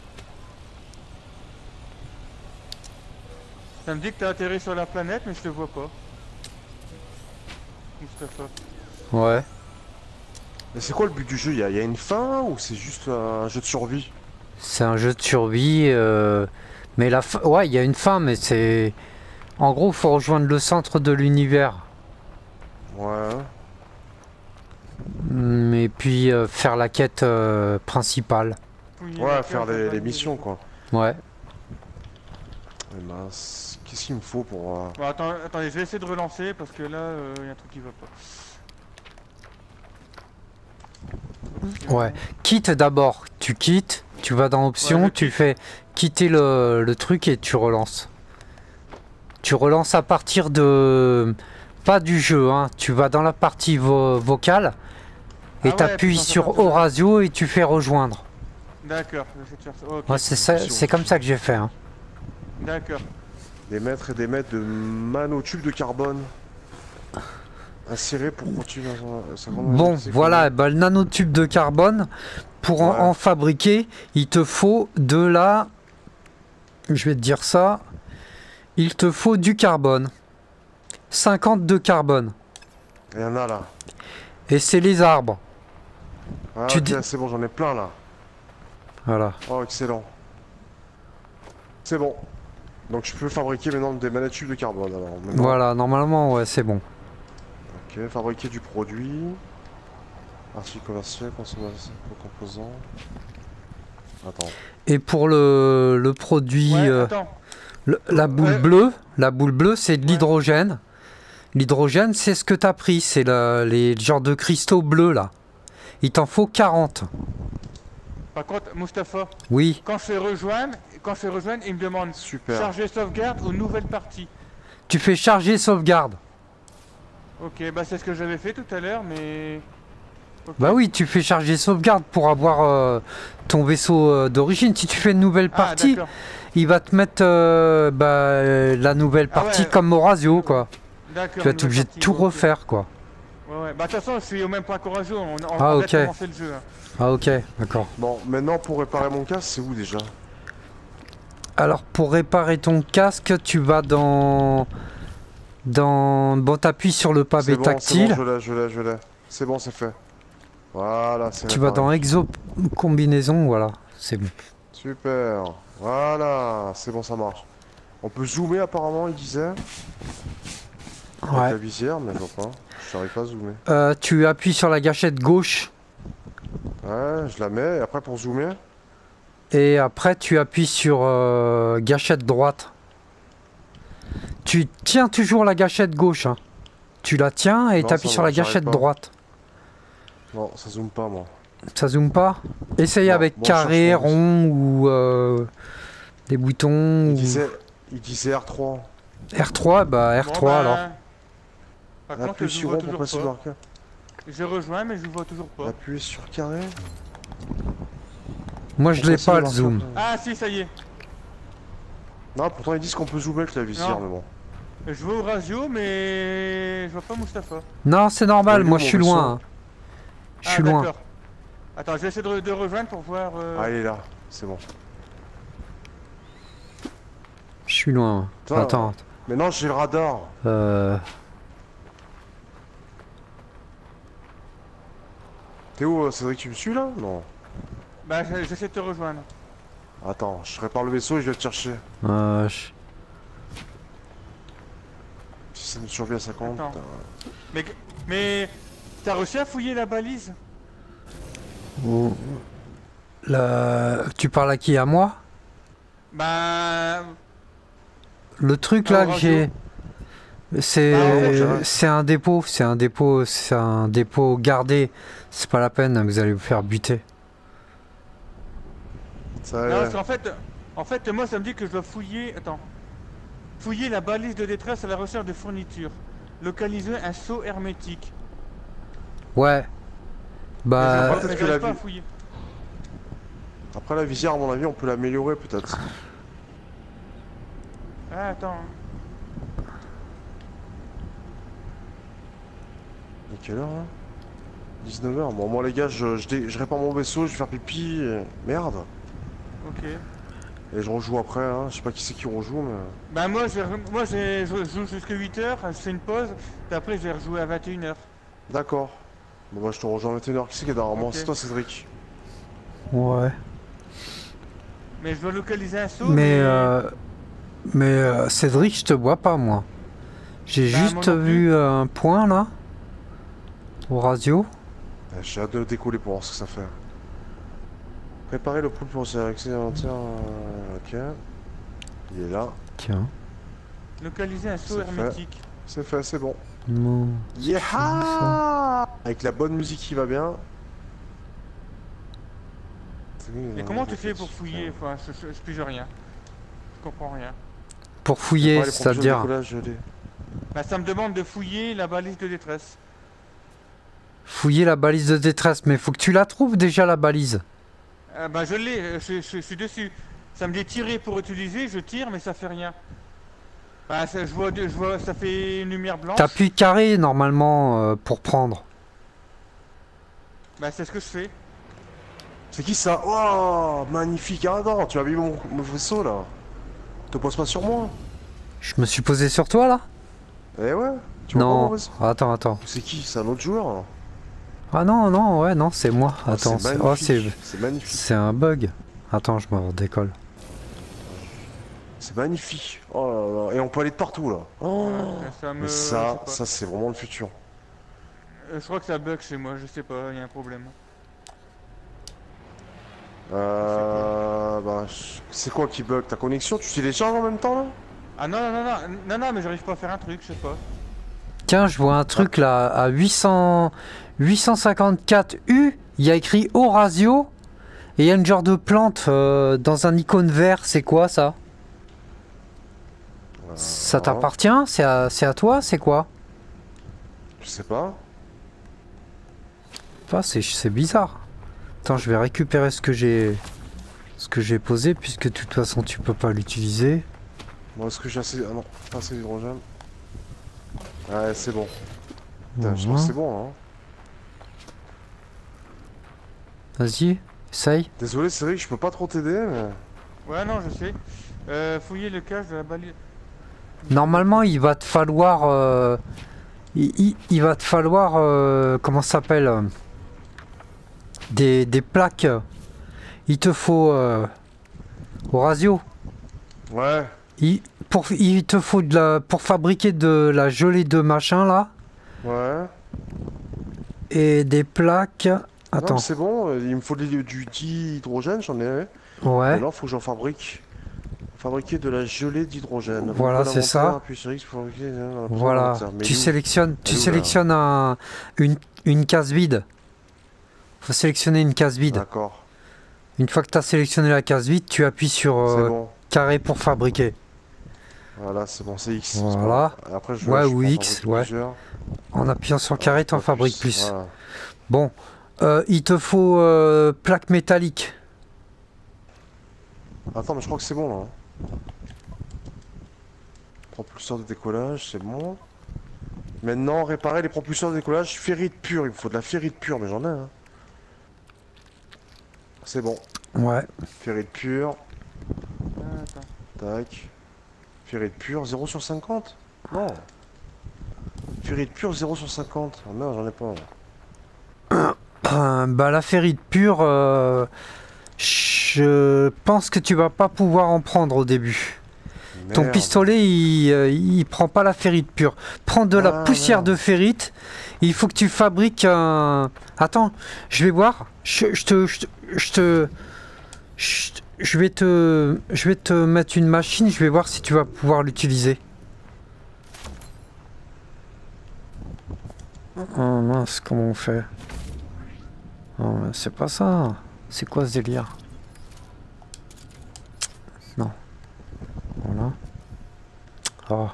Ça me dit que t'as atterri sur la planète, mais je te vois pas. Mustapha. Ouais. Mais c'est quoi le but du jeu? Il y, a- il y a une fin ou c'est juste un jeu de survie? C'est un jeu de survie. euh, Mais la fin. Ouais, il y a une fin, mais c'est. En gros, faut rejoindre le centre de l'univers. Ouais. Et puis euh, faire la quête euh, principale. Fouiller Ouais, la faire carte, les, les valider missions les- quoi. Ouais. Mais mince, qu'est-ce qu'il me faut pour. euh, Bon, attends, attendez, je vais essayer de relancer parce que là, euh, il y a un truc qui va pas. Ouais. Quitte d'abord. Tu quittes. Tu vas dans options. Ouais, je tu quitte. fais quitter le, le truc et tu relances. Tu relances à partir de. pas du jeu, hein. Tu vas dans la partie vo vocale et Ah ouais, t'appuies putain, ça sur part de là. Horatio et tu fais rejoindre. D'accord, je vais essayer de faire ça. Ok, Ouais, c'est ça- c'est comme ça que j'ai fait. Hein. d'accord. Des mètres et des mètres de nanotubes de carbone. Insérés pour continuer à sa grande Bon, majorité, voilà, bah, le nanotube de carbone, pour en, Ouais. en fabriquer, il te faut de la... Je vais te dire ça. Il te faut du carbone. cinquante de carbone. Il y en a là. Et c'est les arbres. Ah, Tu ok, dis- c'est bon, j'en ai plein là. Voilà. Oh, excellent. C'est bon. Donc je peux fabriquer maintenant des nanotubes de carbone alors. Maintenant. Voilà, normalement, ouais, c'est bon. Ok, fabriquer du produit. Article commercial, consommation, composants. Attends. Et pour le, le produit, Ouais, euh, attends. le- la boule Ouais. bleue, la boule bleue, c'est de Ouais. l'hydrogène. L'hydrogène, c'est ce que tu as pris, c'est le- les genres de cristaux bleus là. Il t'en faut quarante. Par contre, Mustapha, Oui, quand je fais rejoindre, quand je fais rejoindre, il me demande Super. charger sauvegarde ou nouvelle partie. tu fais charger sauvegarde. Ok, bah c'est ce que j'avais fait tout à l'heure, mais. Ok. Bah oui, tu fais charger sauvegarde pour avoir euh, ton vaisseau euh, d'origine. Si tu fais une nouvelle Ah, partie, d'accord. il va te mettre euh, bah, euh, la nouvelle Ah partie ouais. comme Horatio, quoi. D'accord. Tu vas être nouvelle obligé de partie, tout ok. refaire, quoi. Ouais, ouais. Bah de toute façon, je suis au même point qu'Horatio. On, on, Ah, on va ok. commencer le jeu. hein. Ah ok, d'accord. Bon, maintenant pour réparer mon casque, c'est où déjà? Alors pour réparer ton casque, tu vas dans... dans... Bon, t'appuies sur le C'est pavé bon, c'est tactile. bon, je l'ai, je l'ai, je l'ai. C'est bon, c'est fait. Voilà, c'est Tu vas réparé. dans Exo combinaison, voilà, c'est bon. Super. Voilà, c'est bon, ça marche. On peut zoomer apparemment, il disait. Avec Ouais. la visière, mais je vois pas. Je n'arrive pas à zoomer. Euh, tu appuies sur la gâchette gauche Ouais, je la mets. Et après, pour zoomer, et après tu appuies sur euh, gâchette droite. Tu tiens toujours la gâchette gauche. Hein. Tu la tiens et Non, t'appuies ça sur va, la j'arrive gâchette pas. droite. non, ça zoome pas, moi. Ça zoome pas. Essaye Non, avec bon, je carré, cherche mon- rond ou euh, des boutons. Il ou- disait, il disait R trois. R trois, bah R trois Bon, alors. bah, Par contre, Appuie je sur vois rond pour toujours passer pas. le marqueur. Je rejoins, mais je vois toujours pas. Appuie sur carré. Moi je Pour l'ai passer pas le marqueur. zoom. Ah si, ça y est. Non, pourtant ils disent qu'on peut zoomer avec la visière, Non. mais bon. Je vois Horatio, mais je vois pas Mustapha. Non, c'est normal, Voyons moi mon je suis vaisseau. loin. hein. Je Ah, suis loin. d'accord. Attends, je vais essayer de, de rejoindre pour voir. euh, Ah, il est là, c'est bon. Je suis loin. Putain. Attends. Maintenant j'ai le radar. Euh... T'es où, euh, Cédric, tu me suis là? Non. Bah, je- j'essaie de te rejoindre. Attends, je répare le vaisseau et je vais te chercher. euh, je- Si ça me survit à cinquante. Attends. putain. Mais, mais t'as réussi à fouiller la balise? Ou- La- Tu parles à qui? À moi? Bah, Le truc Ah, là au que radio. j'ai... Ah, C'est bon, j'ai- c'est un dépôt, c'est un dépôt, c'est un dépôt gardé. C'est pas la peine, vous allez vous faire buter. Ça, non, euh, parce qu'en fait, en fait, moi, ça me dit que je dois fouiller. Attends. Fouiller la balise de détresse à la recherche de fournitures. Localiser un seau hermétique. Ouais. Mais Bah, j'arrive- peut-être mais que j'arrive la pas à vue- fouiller. Après la visière, à mon avis, on peut l'améliorer peut-être. Ah, attends. Il est quelle heure là? dix-neuf heures. Bon, moi les gars, je, je, dé- je répare mon vaisseau, je vais faire pipi. et- Merde. Ok. Et je rejoue après, hein. Je sais pas qui c'est qui rejoue, mais. Bah, moi, je, vais re- moi, j'ai- je joue jusqu'à huit heures, je fais une pause, puis après, je vais rejouer à vingt et une heures. D'accord. Bon, bah, je te rejoins à vingt et une heures. Qui c'est qui est derrière moi? Ok. C'est toi, Cédric. ouais. Mais je dois localiser un seau. Mais, euh, mais euh, Cédric, je te vois pas moi. J'ai Bah, juste moi non plus. vu euh, un point là. Au radio. Euh, J'ai hâte de décoller pour voir ce que ça fait. Préparer le pool pour ses accès inventaire. euh, Ok. Il est là. Tiens. Localiser un seau C'est fait. hermétique. C'est fait, c'est bon. Non. Yeah! Avec la bonne musique qui va bien. Et comment tu fais pour fouiller? Enfin, je, je, je pige rien. Je comprends rien. Pour fouiller, Ouais, les provisions de c'est-à-dire. décollage, je l'ai. Bah, ça me demande de fouiller la balise de détresse. Fouiller la balise de détresse, mais faut que tu la trouves déjà la balise. Euh, bah, je l'ai, euh, je, je- je suis dessus. Ça me dit tirer pour utiliser, je tire, mais ça fait rien. Bah, ça, je vois, deux- je vois, ça fait une lumière blanche. T'appuies carré normalement euh, pour prendre. Bah, c'est ce que je fais. C'est qui ça? Oh, magnifique. Ah non, tu as vu mon, mon vaisseau là. Te pose pas sur moi. Je me suis posé sur toi là? Eh ouais, tu vois pas mon Non, vaisseau? attends, attends. C'est qui? C'est un autre joueur là. Ah non, non, ouais, non, c'est moi. Oh, Attends, c'est c'est oh, c'est magnifique. C'est magnifique. c'est un bug. Attends, je me redécolle. C'est magnifique. Oh là là. Et on peut aller de partout là. Oh. Ouais, ça me, Mais je ça, sais pas. ça c'est vraiment le futur. Euh, je crois que ça bug chez moi, je sais pas, il y a un problème. Euh... Bah, je- c'est quoi qui bug? Ta connexion? Tu télécharges en même temps là? Ah non, non, non, non, non, non, mais j'arrive pas à faire un truc, je sais pas. Tiens, je vois un truc là à huit cents, huit cent cinquante-quatre U. Il y a écrit Orasio. Et il y a une genre de plante euh, dans un icône vert. C'est quoi ça? Ça t'appartient? C'est à, c'est à toi? C'est quoi? Je sais pas. Enfin, c'est c'est bizarre. Attends, je vais récupérer ce que j'ai ce que j'ai posé puisque de toute façon tu peux pas l'utiliser. Bon, est-ce que j'ai assez... Ah non, pas assez d'hydrogène. Ouais, c'est bon. Putain, je trouve que Voilà. c'est bon hein. Vas-y, essaye. Désolé, c'est vrai que je peux pas trop t'aider, mais... Ouais, non, je sais. Euh, fouiller le cache de la balise. Normalement, il va te falloir euh, il, il- il va te falloir euh, comment ça s'appelle euh, des, des plaques. Il te faut euh, Orasio. Ouais. Il, pour, il te faut de la, pour fabriquer de la gelée de machin là Ouais. et des plaques. Non, Attends. mais c'est bon, euh, il me faut du, du dihydrogène, j'en ai. Ouais. Maintenant, il faut que j'en fabrique. Fabriquer de la gelée d'hydrogène. Voilà, Ouvre c'est ça. l'inventaire, appuie sur X pour fabriquer, euh, Voilà. l'inventaire. Mais Tu il est où? sélectionnes, tu Elle est où, là sélectionnes un, une, une case vide. Faut sélectionner une case vide. D'accord. Une fois que tu as sélectionné la case vide, tu appuies sur C'est euh, bon. carré pour fabriquer. Voilà, c'est bon, c'est X. c'est Voilà. bon. Après, je, Ouais, je ou peux en X, fabriquer ouais. plusieurs. En appuyant sur carré, tu en Pas fabriques plus. Voilà. Bon, euh, il te faut euh, plaque métallique. Attends, mais je crois que c'est bon là. hein. Propulseur de décollage, c'est bon. Maintenant, réparer les propulseurs de décollage, ferrite pure. Il me faut de la ferrite pure, mais j'en ai. Hein. C'est bon. Ouais. Ferrite pure. Ah, attends. Tac. Ferrite pure, zéro sur cinquante? Non. Ferrite pure, zéro sur cinquante. Ah merde, j'en ai pas. Euh, bah la ferrite pure, euh, je pense que tu vas pas pouvoir en prendre au début. Ton Merde. pistolet, il, euh, il prend pas la ferrite pure. Prends de la Ah, poussière merde. de ferrite. Il faut que tu fabriques un. Attends, je vais voir. Je, je te, je te, je te, je, je vais te, je vais te mettre une machine. Je vais voir si tu vas pouvoir l'utiliser. Oh mince, comment on fait? Oh, c'est pas ça. C'est quoi ce délire? Non. Voilà. Oh.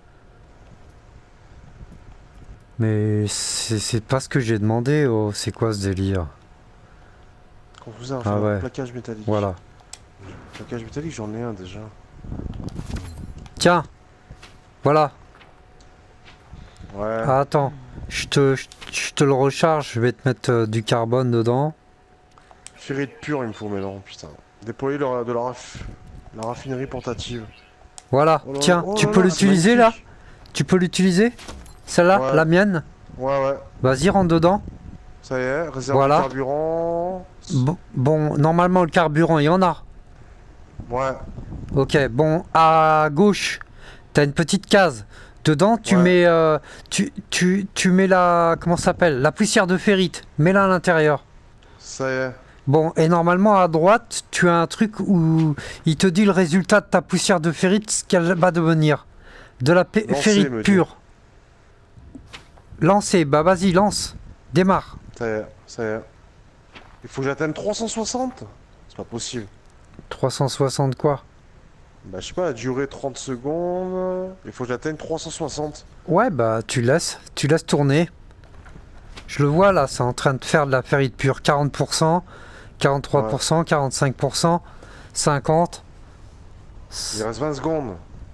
Mais c'est c'est pas ce que j'ai demandé. Oh, c'est quoi ce délire? Confuseur, Ah j'ai un ouais. plaquage métallique. Voilà. Plaquage métallique, j'en ai un déjà. Tiens. Voilà. Ouais. Ah, attends. Je te, je, je te le recharge. Je vais te mettre euh, du carbone dedans. Ferrite pure, il me faut maintenant, putain. Déployer le- de la, raff- la raffinerie portative. Voilà. Oh là là, Tiens, oh tu là peux là, l'utiliser c'est là? magnifique. Tu peux l'utiliser? Celle-là, Ouais. la mienne? Ouais, ouais. Vas-y, rentre dedans. Ça y est, réserve Voilà. de carburant. Bon, bon, normalement, le carburant, il y en a. Ouais. Ok, bon, à gauche, t'as une petite case. Dedans, tu Ouais. mets, euh, tu, tu, tu mets la, comment ça s'appelle, la poussière de ferrite. Mets-la à l'intérieur. Ça y est. Bon, et normalement à droite, tu as un truc où il te dit le résultat de ta poussière de ferrite, ce qu'elle va devenir. De la pe- Lancer, ferrite me dit. pure. Lancer, bah vas-y, lance. Démarre. Ça y est. Ça y est. Il faut que j'atteigne trois cent soixante? C'est pas possible. trois cent soixante quoi? Bah, je sais pas, la durée trente secondes. Il faut que j'atteigne trois cent soixante. Ouais, bah tu laisses, tu laisses tourner. Je le vois là, c'est en train de faire de la ferrite pure. quarante pour cent, quarante-trois pour cent, quarante-cinq pour cent, cinquante. Il reste vingt secondes.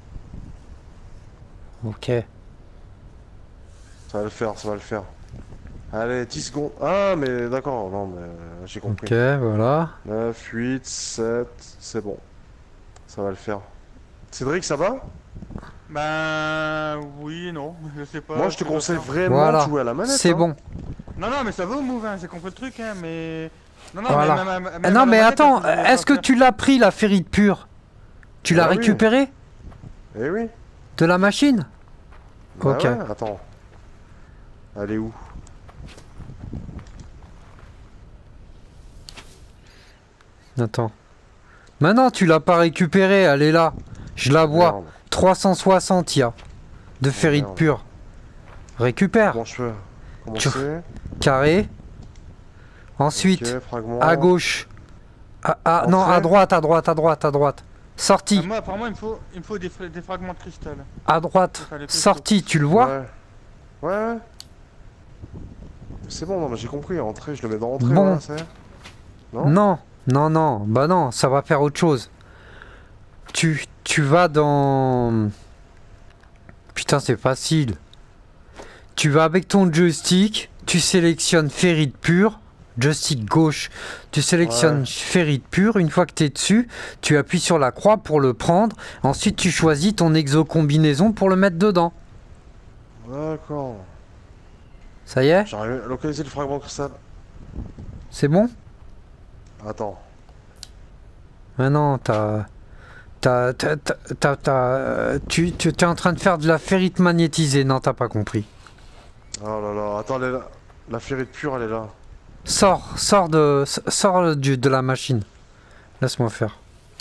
Ok. Ça va le faire, ça va le faire. Allez, dix secondes. Ah, mais d'accord, non, mais euh, j'ai compris. Ok, voilà. neuf, huit, sept, c'est bon. Ça va le faire. Cédric, ça va? Ben oui et non, je sais pas. Moi, je ce te que je conseille vais faire. vraiment Voilà. de jouer à la manette. C'est hein. bon. Non, non, mais ça va au move, hein, j'ai compris le truc, hein, mais. Non, non, Voilà. mais même, même- Ah même non, à la mais manette, attends, parce que je voulais est-ce pas que faire- tu l'as pris la ferrite pure? Tu l'as Ah oui. récupérée Eh oui. de la machine? Bah Ok. ouais, attends. Elle est où? Attends. Maintenant, tu l'as pas récupérée, elle est là. Je la vois. Merde. trois cent soixante, il y a. De ferrite merde. pure. Récupère. Comment je fais? Comment Tu- c'est? Carré. Ensuite, Ok, fragment. à gauche. Ah, ah, non, Entrée. à droite, à droite, à droite, à droite. Sortie. Ah, moi, apparemment, il me faut, il me faut des, fra- des fragments de cristal. À droite. Enfin, les cristaux. Sortie, tu le vois? Ouais. Ouais, ouais. C'est bon, non, mais j'ai compris. Entrée, je le mets dans entrée, Bon. voilà, c'est. Non? Non, non, non. Bah non, ça va faire autre chose. Tu, tu vas dans... Putain, c'est facile. Tu vas avec ton joystick, tu sélectionnes ferrite pure, joystick gauche, tu sélectionnes Ouais. ferrite pure, une fois que tu es dessus, tu appuies sur la croix pour le prendre, ensuite tu choisis ton exo combinaison pour le mettre dedans. D'accord. Ça y est? J'arrive à localiser le fragment cristal. C'est bon? Attends. Maintenant, t'as... T'as... T'as... T'as... t'as- t'as- euh, Tu, tu es en train de faire de la ferrite magnétisée, non, t'as pas compris. Oh là là, attends, elle est là. La ferrite pure, elle est là. Sors, sors de, sors du, de la machine. Laisse-moi faire.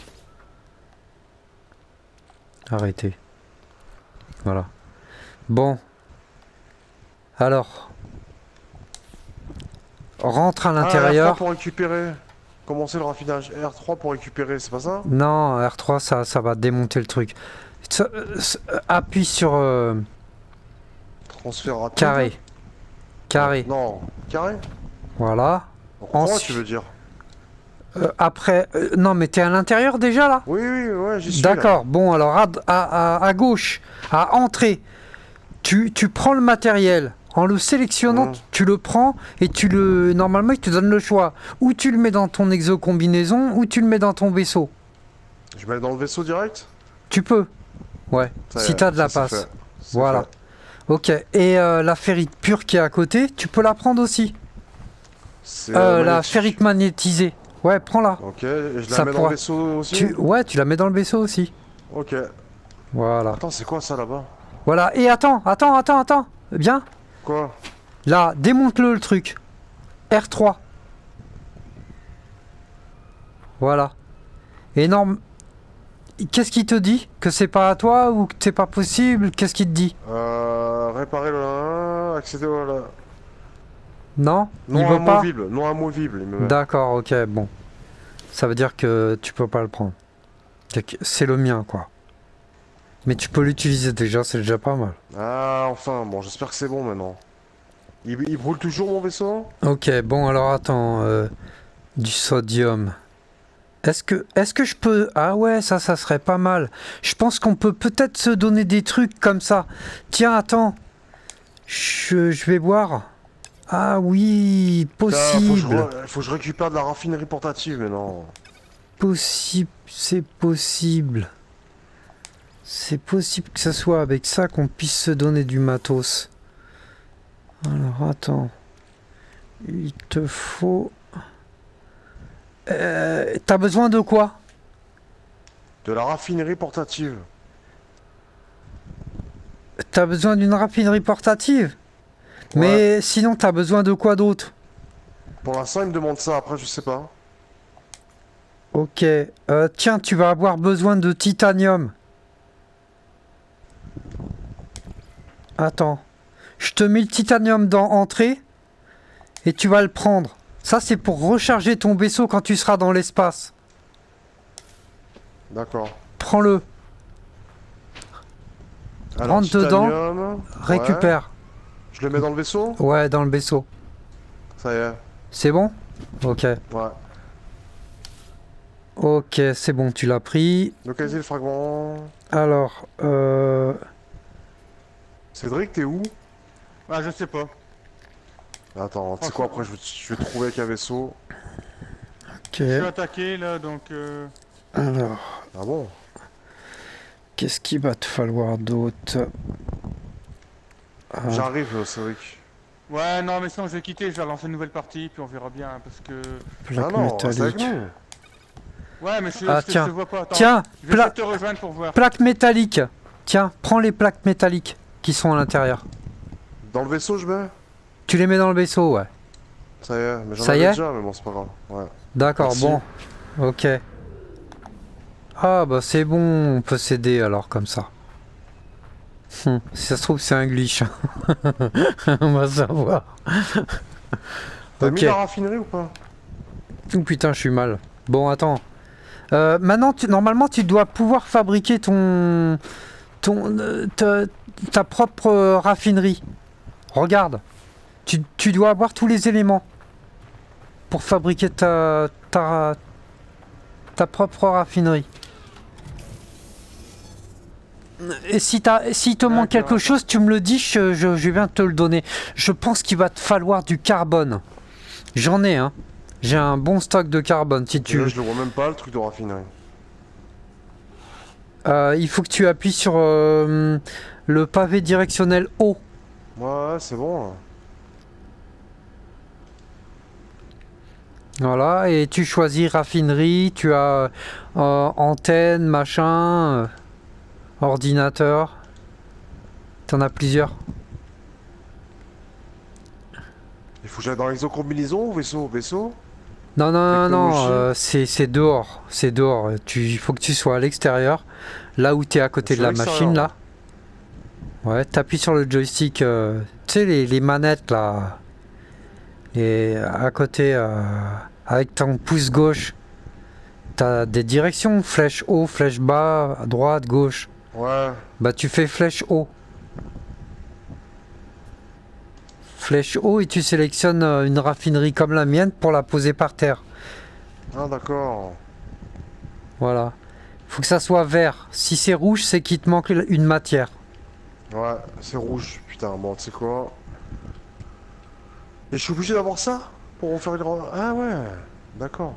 Arrêtez. Voilà. Bon. Alors. Rentre à Ah, R l'intérieur. trois pour récupérer. Commencer le raffinage. R trois pour récupérer, c'est pas ça? Non, R trois, ça, ça va démonter le truc. Ça- euh, euh, appuie sur euh, Transfert rapide. carré. Carré. Non, carré? Voilà. Rond, Ensuite- tu veux dire? Euh, après. euh, non, mais t'es à l'intérieur déjà là? Oui, oui, ouais, j'y suis. là. D'accord, bon alors à, à- à- à gauche, à entrée, tu, tu prends le matériel, en le sélectionnant, Mm. tu le prends et tu le... Normalement il te donne le choix, ou tu le mets dans ton exo combinaison, ou tu le mets dans ton vaisseau. Je mets dans le vaisseau direct? Tu peux, ouais, Ça y si est, t'as de la ça, c'est passe. fait. C'est Voilà. fait. Ok, et euh, la ferrite pure qui est à côté, tu peux la prendre aussi. C'est Euh, la magnétique. ferrite magnétisée, ouais, prends-la. Ok, et je la Ça mets dans pourra- le vaisseau aussi? Tu... Ouais, tu la mets dans le vaisseau aussi. Ok. Voilà. Attends, c'est quoi ça là-bas? Voilà, et attends, attends, attends, attends, bien. Quoi? Là, démonte-le le truc. R trois. Voilà. Énorme. Qu'est-ce qu'il te dit? Que c'est pas à toi ou que c'est pas possible? Qu'est-ce qu'il te dit? Euh, réparer le... Accéder au... la- Non? Non Il veut pas? amovible, non amovible, il me met. D'accord, ok, bon. Ça veut dire que tu peux pas le prendre. C'est que- C'est le mien, quoi. Mais tu peux l'utiliser déjà, c'est déjà pas mal. Ah, enfin, bon, j'espère que c'est bon maintenant. Il, il brûle toujours mon vaisseau? Ok, bon, alors attends. euh, du sodium. Est-ce que, est-ce que je peux... Ah ouais, ça, ça serait pas mal. Je pense qu'on peut peut-être se donner des trucs comme ça. Tiens, attends. Je, je vais boire. Ah oui, Putain, faut, que je possible. re- faut que je récupère de la raffinerie portative, mais non. Possible, c'est possible. C'est possible que ce soit avec ça qu'on puisse se donner du matos. Alors, attends. Il te faut... Euh, T'as besoin de quoi? De la raffinerie portative. T'as besoin d'une raffinerie portative? Ouais. Mais sinon, t'as besoin de quoi d'autre? Pour l'instant, il me demande ça, après, je sais pas. Ok. Euh, tiens, tu vas avoir besoin de titanium. Attends. Je te mets le titanium dans entrée et tu vas le prendre. Ça, c'est pour recharger ton vaisseau quand tu seras dans l'espace. D'accord. prends-le. Alors, Rentre dedans, titanium, récupère. ouais. Je le mets dans le vaisseau? Ouais, dans le vaisseau. Ça y est. C'est bon? Ok. Ouais. Ok, c'est bon, tu l'as pris. Localiser le fragment. Alors, euh... Cédric, t'es où? Ah, je sais pas. Attends, tu sais quoi, après je vais, je vais te trouver avec un vaisseau. ok. Je suis attaqué là, donc... Euh... Alors, Ah bon? qu'est-ce qu'il va te falloir d'autre? Ah, J'arrive, euh, Cédric. Ouais, non, mais sinon je vais quitter, je vais relancer une nouvelle partie, puis on verra bien, hein, parce que... plaque Ah non, reste avec métallique. nous. Ouais, mais je, Ah, je, tiens. je te vois pas. Attends, Tiens, je vais pla- essayer de te rejoindre pour voir. plaque métallique. Tiens, prends les plaques métalliques qui sont à l'intérieur. Dans le vaisseau, je mets? Tu les mets dans le vaisseau, ouais. Ça y est, mais j'en Ça y avais est déjà, mais bon, c'est pas grave. Ouais. D'accord, Merci. bon. Ok. Ah bah c'est bon, on peut s'aider alors comme ça. Hum, si ça se trouve c'est un glitch. On va savoir. T'as Ok. mis la raffinerie ou pas? Oh putain, je suis mal. Bon, attends. Euh, maintenant, tu- normalement, tu dois pouvoir fabriquer ton, ton, euh, ta, ta propre euh, raffinerie. Regarde. Tu, tu dois avoir tous les éléments pour fabriquer ta, ta, ta propre raffinerie. Et si t'as, s'il te manque D'accord. quelque chose, tu me le dis, je, je, je viens te le donner. Je pense qu'il va te falloir du carbone. J'en ai, hein. J'ai un bon stock de carbone, si tu Déjà, veux. je le vois même pas, le truc de raffinerie. Euh, il faut que tu appuies sur euh, le pavé directionnel haut. Ouais, ouais, c'est bon. Là. Voilà, et tu choisis raffinerie, tu as euh, antenne, machin, euh, ordinateur. T'en as plusieurs. Il faut que j'aille dans l'exocombinaison ou vaisseau? Vaisseau? Non, non, non, non, Technologie. euh, c'est c'est dehors. C'est dehors. Tu, il faut que tu sois à l'extérieur. Là où tu es à côté Je de suis la à machine, l'extérieur. là. Ouais, t'appuies sur le joystick. euh, tu sais, les, les manettes, là. Et à côté, euh, avec ton pouce gauche, t'as des directions. Flèche haut, flèche bas, à droite, gauche. Ouais. Bah, tu fais flèche haut. Flèche haut et tu sélectionnes euh, une raffinerie comme la mienne pour la poser par terre. Ah, d'accord. Voilà. Faut que ça soit vert. Si c'est rouge, c'est qu'il te manque une matière. Ouais, c'est rouge. Putain, bon, tu sais quoi? Et je suis obligé d'avoir ça? Pour en faire une... ra- Ah ouais, d'accord.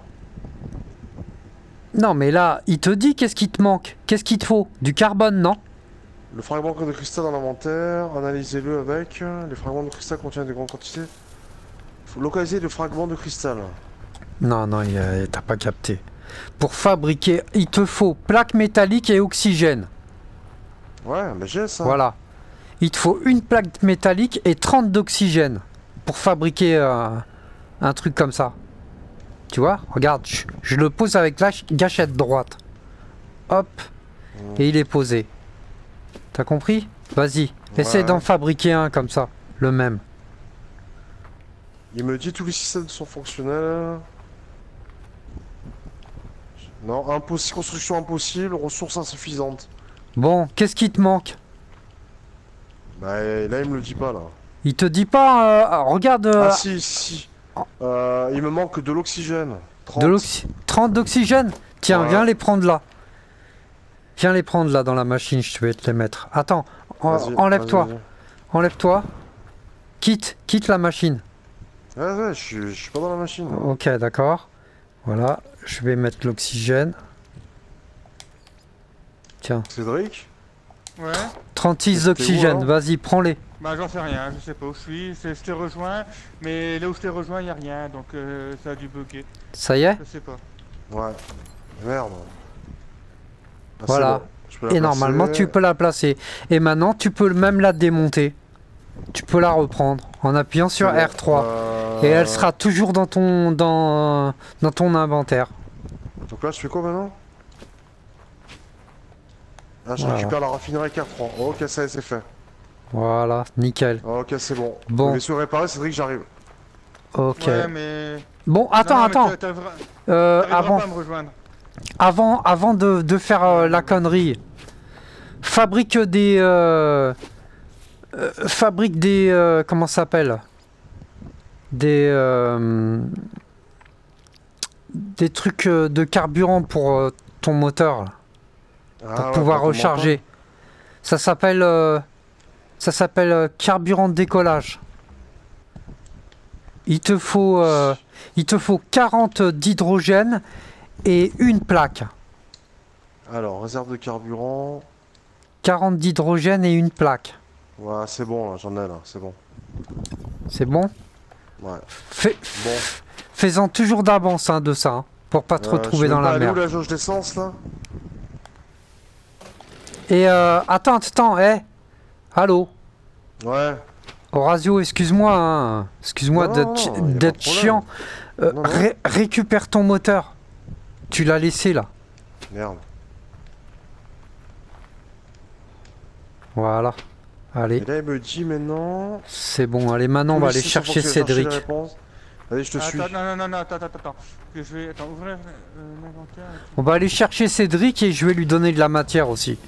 Non, mais là, il te dit qu'est-ce qui te manque. Qu'est-ce qu'il te faut? Du carbone, non? Le fragment de cristal dans l'inventaire, analysez-le avec. Les fragments de cristal contiennent de grandes quantités. Faut localiser le fragment de cristal. Non, non, il, euh, t'as pas capté. Pour fabriquer, il te faut plaque métallique et oxygène. Ouais, mais j'ai ça. Voilà. Il te faut une plaque métallique et trente d'oxygène pour fabriquer euh, un truc comme ça. Tu vois? Regarde, je, je le pose avec la gâchette droite. Hop. Et il est posé. T'as compris? Vas-y, essaie Ouais. d'en fabriquer un comme ça, le même. Il me dit tous les systèmes sont fonctionnels. Non, impossible, construction impossible, ressources insuffisantes. Bon, qu'est-ce qui te manque? Bah là il me le dit pas là. Il te dit pas, euh, ah, regarde, euh, Ah si, si. Euh, il me manque de l'oxygène. trente. de l'oxy- trente d'oxygène. Tiens, Voilà. viens les prendre là. Viens les prendre là dans la machine, je vais te les mettre. Attends, en- Vas-y, enlève-toi, vas-y, vas-y. enlève-toi. Quitte, quitte la machine. Ouais, ouais, je suis, je suis pas dans la machine. Ok, d'accord. Voilà, je vais mettre l'oxygène. Tiens, Cédric? Ouais. trente-six T'es où, d'oxygène, alors vas-y, prends-les. Bah j'en sais rien, je sais pas où je suis, c'est- je te rejoins, mais là où je t'ai rejoint, y a rien, donc euh, ça a dû bugger, Ça y est? je sais pas. Ouais. Merde. Ah, c'est Voilà. bon, je peux la Et normalement, placer. tu peux la placer. Et maintenant, tu peux même la démonter. Tu peux la reprendre en appuyant sur C'est bon. R trois. Euh, Et elle sera toujours dans ton, dans, dans ton inventaire. Donc là, je fais quoi maintenant? Ah, je Voilà. récupère la raffinerie avec R trois. Oh, ok, ça y est, c'est fait. Voilà, nickel. Oh, ok, c'est bon. Bon. Le vaisseau est réparé, Cédric, j'arrive. Ok. Ouais, mais... Bon, attends, Non, non, mais attends. t'a- t'arriveras- Euh, t'arriveras avant, pas à me rejoindre. Avant, avant de, de faire euh, la connerie, fabrique des... Euh, euh, fabrique des... Euh, comment ça s'appelle? Des... Euh, des trucs euh, de carburant pour euh, ton moteur, là, Ah, pour ouais, pouvoir pour ton recharger. Ça s'appelle... Euh, ça s'appelle euh, carburant de décollage. Il te faut... Euh, il te faut quarante d'hydrogène et une plaque. moteur. Alors, réserve de carburant. quarante d'hydrogène et une plaque. Ouais, c'est bon, là, j'en ai là, c'est bon. C'est bon? Ouais. Fais, Bon. Fais-en toujours d'avance hein, de ça, hein, pour pas te Euh, retrouver je sais dans même pas la aller où, merde. la jauge d'essence là? Et euh, attends, attends, hé, allô, Ouais. Horatio, excuse-moi, hein, excuse-moi Non, d'être non, chi- non, y a pas de d'être problème. chiant. Euh, Non, non. ré- récupère ton moteur. Tu l'as laissé là. Merde. Voilà. Allez, Et là, il me dit maintenant. c'est bon. Allez, maintenant on va aller Policiers sont chercher fonctionnels, chercher les Cédric. réponses. Allez, je te suis. Attends, non, non, non, non, attends, attends, attends. Que je vais. Attends, ouvrir euh, l'inventaire. et tout. On va aller chercher Cédric et je vais lui donner de la matière aussi.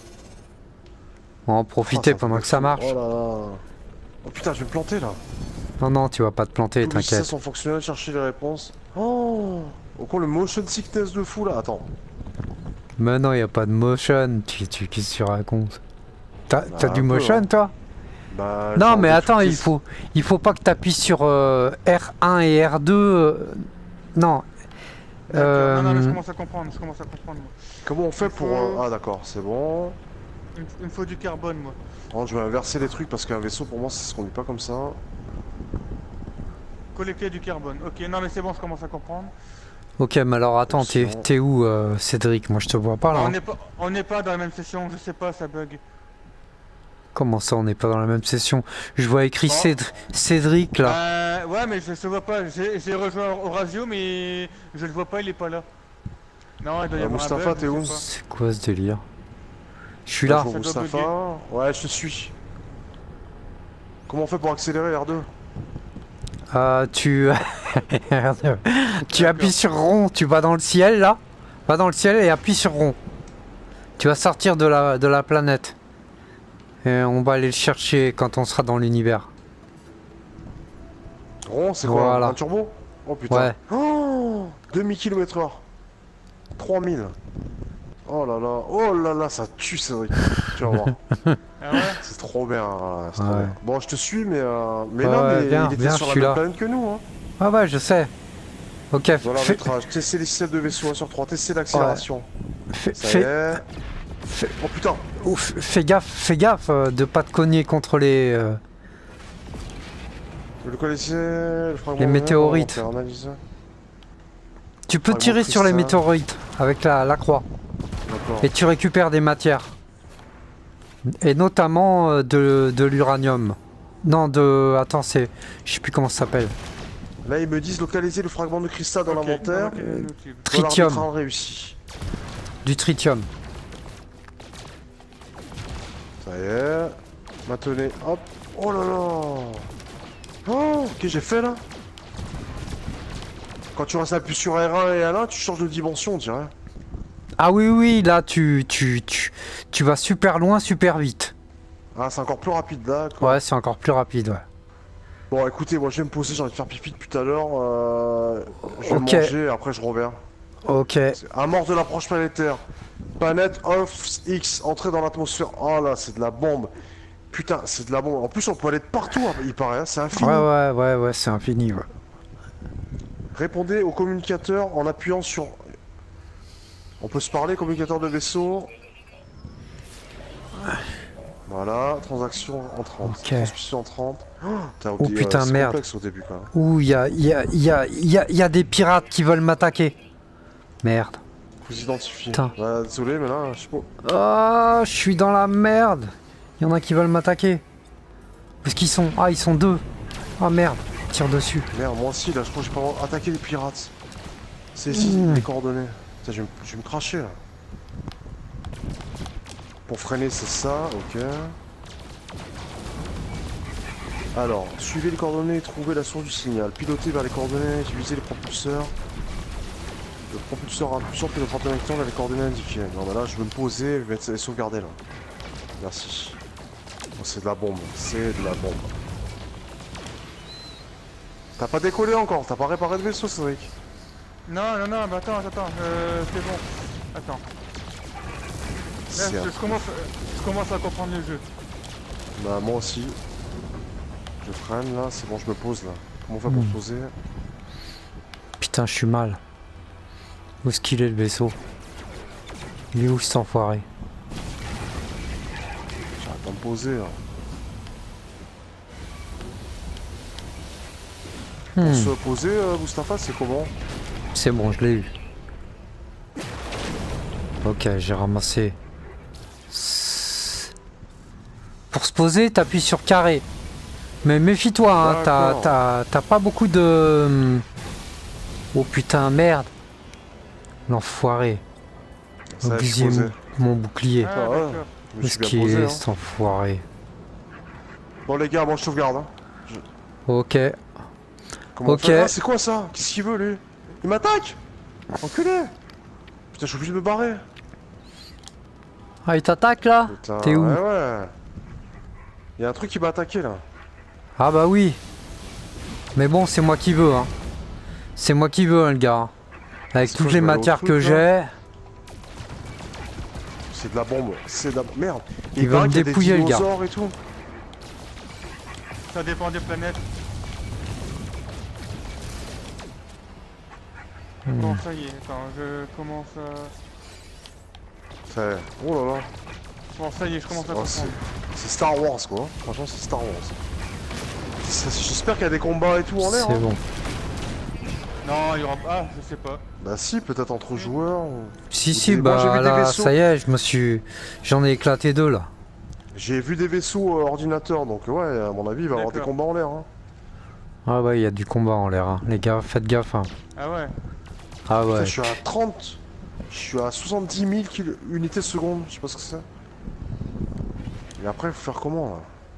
On va en Oh, profiter ça me pendant fait que ça fou. marche. Oh là là. Oh putain, je vais me planter là. Non, non, tu vas pas te planter, Tous les systèmes t'inquiète. sont fonctionnels, chercher les réponses. Oh. Au con, le motion sickness de fou là. Attends. Mais non, y a pas de motion. Tu, tu, qu'est-ce que tu racontes? T'as Bah, t'as du un peu, motion, hein. toi? Bah. Non, genre mais des attends, trucs il qui- faut, il faut pas que tu appuies sur euh, R un et R deux. euh, non. D'accord, non, non, mais je Euh, commence à comprendre, je commence à comprendre. Moi. Comment on fait Il pour. faut- euh, Ah, d'accord, c'est bon. Il, me- il me faut du carbone, moi. Oh, je vais inverser les trucs parce qu'un vaisseau pour moi, ça se conduit pas comme ça. Collecter du carbone. Ok, non, mais c'est bon, je commence à comprendre. Ok, mais alors attends, t'es Sinon- t'es où, euh, Cédric? Moi, je te vois pas là. on hein. n'est pas, on n'est pas dans la même session, je sais pas, ça bug. Comment ça, on n'est pas dans la même session? Je vois écrit Bon. Cédr- Cédric là. Euh, ouais, mais je ne vois pas. J'ai j'ai rejoint Horatio, mais je le vois pas, il est pas là. Non, il doit y Euh, avoir un Mustapha, bug, t'es je où? sais pas. C'est quoi ce délire? Je suis Là, là. je vois Ça doit Mustapha. Ouais, je te suis. Comment on fait pour accélérer R deux? Euh, tu tu appuies sur rond. Tu vas dans le ciel là. Va dans le ciel et appuie sur rond. Tu vas sortir de la de la planète. Et on va aller le chercher quand on sera dans l'univers. Rond, c'est quoi? Voilà. Un turbo? Oh putain. Ouais. Oh, deux mille kilomètres heure. trois mille. Oh là là. Oh là là, ça tue, Cédric. Tu vas voir. Ah ouais. C'est trop bien. Voilà, c'est trop Ouais. bien. Bon, je te suis, mais. Euh... Mais Ouais, non, ouais, mais viens, il était viens, sur je la suis même là. planète que nous. Hein. Ah ouais, je sais. Ok, Voilà fais, l'arbitrage. Tester les systèmes de vaisseau un sur trois. Tester l'accélération. fais, Ça fais- y est. fais- Oh putain. ouf, fais gaffe, fais gaffe euh, de pas te cogner contre les. euh, Vous le connaissez, le fragment Les de- météorites. on va faire analyse. Tu peux Fragment tirer sur les cristal. météorites avec la, la croix D'accord. et tu récupères des matières. Et notamment euh, de, de l'uranium. Non, de. Attends, c'est. Je sais plus comment ça s'appelle. Là, ils me disent localiser le fragment de cristal dans Ok, l'inventaire. ok, Euh, ok. Voilà, Tritium. l'arbitrage réussi. Du tritium. Ça y est. Maintenez. Hop. Oh là là. Oh, qu'est-ce que j'ai fait là? Quand tu restes appuyé sur R un et L un, tu changes de dimension, on dirait. Ah oui, oui, là, tu, tu, tu, tu vas super loin, super vite. Ah, c'est encore plus rapide là. Quoi. Ouais, c'est encore plus rapide, ouais. Bon, écoutez, moi je vais me poser, j'ai envie de faire pipi depuis tout à l'heure. Euh... Je vais Ok. manger et après je reviens. Ok. C'est un mort de l'approche planétaire. Planète of X, entrée dans l'atmosphère. Oh là, c'est de la bombe. Putain, c'est de la bombe. En plus, on peut aller de partout, hein, il paraît, hein, c'est infini. Ouais, ouais, ouais, ouais, c'est infini, ouais. Répondez au communicateur en appuyant sur... On peut se parler, communicateur de vaisseau. Voilà, transaction en trente. Ok. Transmission en trente. Oh, t'as- Oh, euh, putain, c'est merde. complexe au début, quand même. Ouh, il y a, y, a, y, a, y, a, y a des pirates qui veulent m'attaquer. Merde. Faut s'identifier. Putain. Ouais, désolé, mais là, je sais pas. Ah, je suis dans la merde. Il y en a qui veulent m'attaquer. Où est-ce qu'ils sont? Ah, ils sont deux. Ah merde, tire dessus. Merde, moi aussi, là, je crois que j'ai pas le droit d'attaquer les pirates. C'est ici, Mmh. les coordonnées. Putain, je vais, me- je vais me cracher, là. Pour freiner, c'est ça, ok. Alors, suivez les coordonnées et trouvez la source du signal. Pilotez vers les coordonnées, utilisez les propulseurs. Le propulseur a plus que le trente et un hectares les coordonnées indiquées. Non mais là je veux me poser, je vais être sauvegardé là. Merci. Oh, c'est de la bombe, c'est de la bombe. T'as pas décollé encore, t'as pas réparé de vaisseau Cédric. Non, non, non, mais attends, attends, euh, c'est bon. Attends. Là, je, je, commence, je commence à comprendre le jeu. Bah moi aussi. Je freine là, c'est bon, je me pose là. Comment on fait pour Mmh. se poser? Putain, je suis mal. Où est-ce qu'il est le vaisseau? Il est où cet enfoiré? J'arrête pas de me poser là. Hmm. Pour se poser, euh, Mustapha, c'est comment? C'est bon, je l'ai eu. Ok, j'ai ramassé. Pour se poser, t'appuies sur carré. Mais méfie-toi, hein, t'as, D'accord. t'as, t'as pas beaucoup de... Oh putain, merde. L'enfoiré. Ça, je suis Oubliez posé. mon, mon bouclier. Ah, Ah ouais. d'accord. Je me Où suis est-ce bien qu'il posé. est, Hein. cet enfoiré? Bon les gars, moi je sauvegarde. Hein. Ok. Comment on Ok. fait? Ah, c'est quoi ça? Qu'est-ce qu'il veut lui? Il m'attaque! Enculé! Putain, je suis obligé de me barrer. Ah, il t'attaque là? Putain, T'es où? ouais, ouais. Il y a un truc qui m'a attaqué là. Ah bah oui. Mais bon, c'est moi qui veux, hein. C'est moi qui veux, hein, le gars. Avec C'est toutes quoi, les je vais aller au matières truc, que là j'ai. C'est de la bombe. C'est de la merde. Il va paraît me qu'il y a des dépouiller, le gars. dinosaures et tout. Ça dépend des planètes. Hmm. Bon, ça y est, attends, je commence à... C'est... Oh là là. Bon, ça y est, je commence à Oh, c'est... comprendre. c'est Star Wars quoi. Franchement, c'est Star Wars. C'est- J'espère qu'il y a des combats et tout en l'air. C'est Hein. bon. Non, il y aura pas... Ah, je sais pas. Bah si, peut-être entre joueurs. Ou... Si, ou si, des- Moi, j'ai bah vu des là, vaisseaux. ça y est, je me suis... J'en ai éclaté deux, là. J'ai vu des vaisseaux euh, ordinateurs, donc ouais, à mon avis, il va y avoir des D'accord. combats en l'air. Hein. Ah ouais, il y a du combat en l'air, hein. Les gars, faites gaffe, hein. Ah ouais. Ah Putain, ouais. je suis à trente. Je suis à soixante-dix mille kil- unités secondes. Je sais pas ce que c'est. Et après, il faut faire comment là?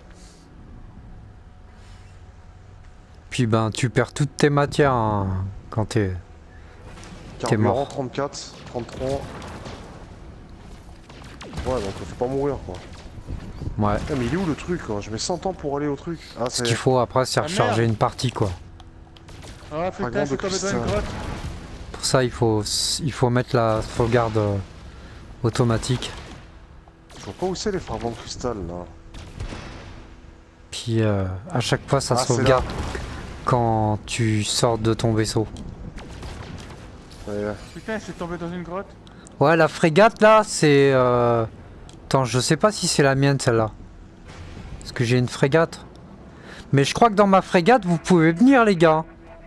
Puis ben, tu perds toutes tes matières, hein, quand t'es... T'es Carburant mort. trente-quatre, trente-trois. Ouais, donc faut pas mourir quoi. Ouais. Ah, mais il est où le truc quoi? Je mets cent ans pour aller au truc. Ah, Ce c'est. qu'il faut après, c'est Ah, recharger merde. une partie, quoi. Ah Fragment putain, de je suis tombé dans une cristal. grotte. Pour ça, il faut, il faut mettre la sauvegarde euh, automatique. Je vois pas où c'est les fragments de cristal là. Puis euh, à chaque fois, ça Ah, c'est sauvegarde quand tu sors de ton vaisseau. Ouais, ouais. Putain, je suis tombé dans une grotte. Ouais, la frégate là, c'est... Euh... Attends, je sais pas si c'est la mienne celle-là. Parce que j'ai une frégate. Mais je crois que dans ma frégate, vous pouvez venir les gars.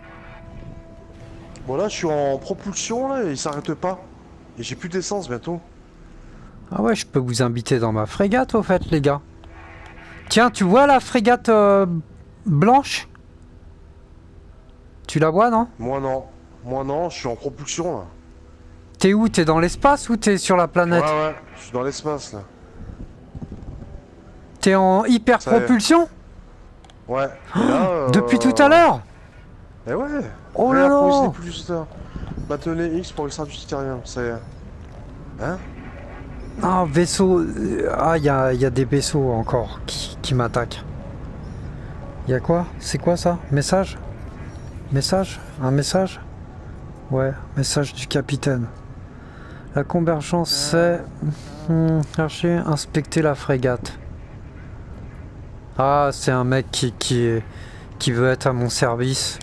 Bon là, je suis en propulsion là et il s'arrête pas. Et j'ai plus d'essence bientôt. Ah ouais, je peux vous inviter dans ma frégate au fait les gars. Tiens, tu vois la frégate euh, blanche? Tu la vois non? Moi non. Moi non, je suis en propulsion là. T'es où? T'es dans l'espace ou t'es sur la Ouais, planète? ouais, je suis dans l'espace là. T'es en hyper Ça y est. propulsion? Ouais. Et là, euh, Depuis tout à l'heure? Eh ouais. Oh là là. Réapprovisionner plus tard. Maintenez X pour extraire du titanium, ça y est. Hein? Ah, vaisseau. euh, Ah, il y a, y a des vaisseaux encore qui, qui m'attaquent. Il y a quoi? C'est quoi ça? Message? Message? Un message? Ouais, message du capitaine. La convergence, c'est. Hmm, chercher, inspecter la frégate. Ah, c'est un mec qui, qui, est- qui veut être à mon service.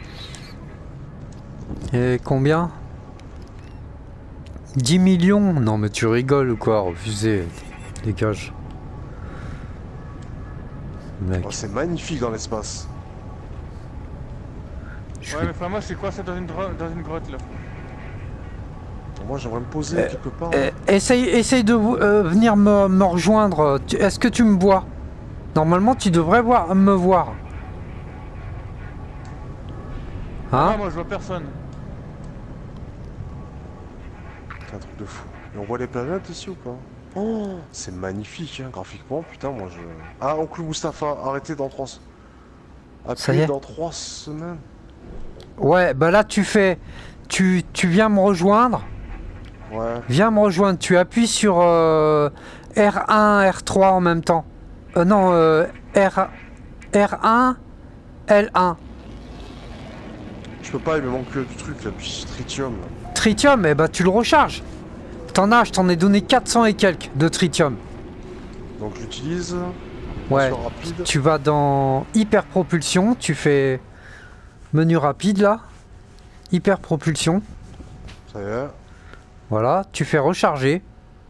Et combien? dix millions? Non mais tu rigoles ou quoi? Refusé. Dégage. Mec. Oh, c'est magnifique dans l'espace. je Ouais, suis- mais enfin, moi, c'est quoi ça dans une, dro- dans une grotte là? Moi j'aimerais me poser Euh, quelque part. Eh, essaye, essaye de vous- euh, venir me, me rejoindre. Tu- Est-ce que tu me vois? Normalement tu devrais voir, me voir. Ah, Hein? moi, je vois personne. C'est un truc de fou. Et on voit les planètes ici ou pas? Oh, c'est magnifique, hein, graphiquement. Putain, moi je. Ah, oncle Mustapha, arrêtez dans trois. Ça y Appuyez est. dans trois semaines. Ouais, bah là tu fais... tu, tu viens me rejoindre. Ouais. Viens me rejoindre. Tu appuies sur euh, R un, R trois en même temps. Euh, non, euh, R, R1, L un. Je peux pas, il me manque du truc là, du tritium. Là. Tritium, eh ben tu le recharges. T'en as, je t'en ai donné quatre cents et quelques de tritium. Donc j'utilise. Ouais. Rapide. Tu vas dans hyper propulsion, tu fais menu rapide là. Hyper propulsion. Ça y est. Voilà, tu fais recharger.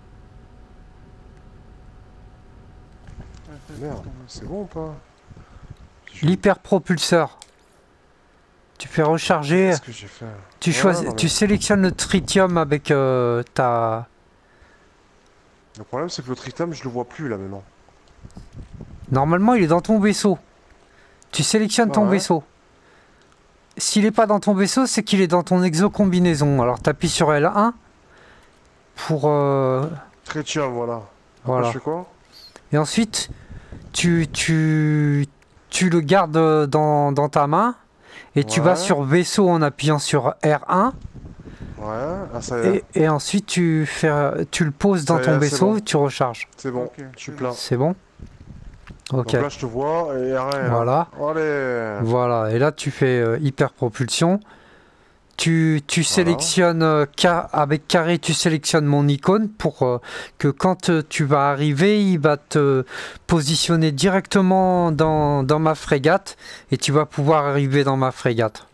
Merde, c'est bon ou pas? L'hyperpropulseur. Tu fais recharger. Qu'est-ce que j'ai fait? Tu Ouais, choisis, non, mais- tu sélectionnes le tritium avec euh, ta. Le problème c'est que le tritium je le vois plus là maintenant. Normalement, il est dans ton vaisseau. Tu sélectionnes Ah ton ouais. vaisseau. S'il n'est pas dans ton vaisseau, c'est qu'il est dans ton exocombinaison. Alors, tu appuies sur L un pour. euh, Tritium, voilà. Après, Voilà. je fais quoi? Et ensuite, tu, tu, tu le gardes dans, dans ta main et tu Ouais. vas sur vaisseau en appuyant sur R un. Ouais, ah ça y est. Et, et ensuite, tu, fais, tu le poses dans Ça y ton est, c'est vaisseau bon. et tu recharges. C'est bon, Ok, je suis c'est plein. C'est bon? Ok. Donc là je te vois et arrête. Voilà. Allez. Voilà. Et là, tu fais euh, hyper propulsion. Tu, tu sélectionnes euh, ca- avec carré, tu sélectionnes mon icône pour euh, que quand euh, tu vas arriver, il va te positionner directement dans, dans ma frégate et tu vas pouvoir arriver dans ma frégate.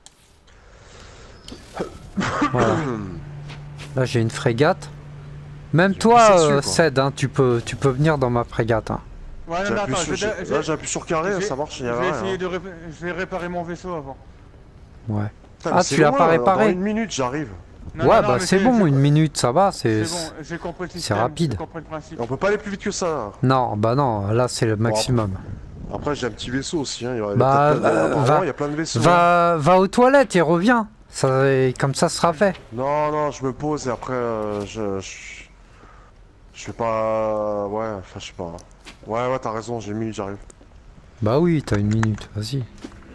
Voilà. Là, j'ai une frégate. Même J'ai toi, poussé dessus, euh, quoi. Ced, hein, tu peux, tu peux venir dans ma frégate. Hein. Ouais, non, non, J'appuie attends, sur, je vais, j'ai- je là vais- j'appuie sur je carré, vais- ça marche, il y je a vais rien. essayer hein. de rép- je vais réparer mon vaisseau avant. Ouais. Putain, Ah, mais tu c'est l'as loin, pas là, réparé? Dans une minute j'arrive. Non, ouais, non, non, bah mais c'est bon, j'ai- une minute, ça va, c'est C'est bon, j'ai compris le c'est système. rapide. J'ai compris le principe. On peut pas aller plus vite que ça. Là. Non, bah non, là c'est le maximum. Après j'ai un petit vaisseau aussi, hein. il y a, Bah, peut-être plein de- euh, apparemment, va- il y a plein de vaisseaux. hein. Va, va aux toilettes et reviens. Ça, et comme ça sera fait. Non, non, je me pose et après euh, je, je... Je fais pas... Ouais, enfin je sais pas. Ouais, ouais, t'as raison, j'ai une minute, j'arrive. Bah oui, t'as une minute, vas-y.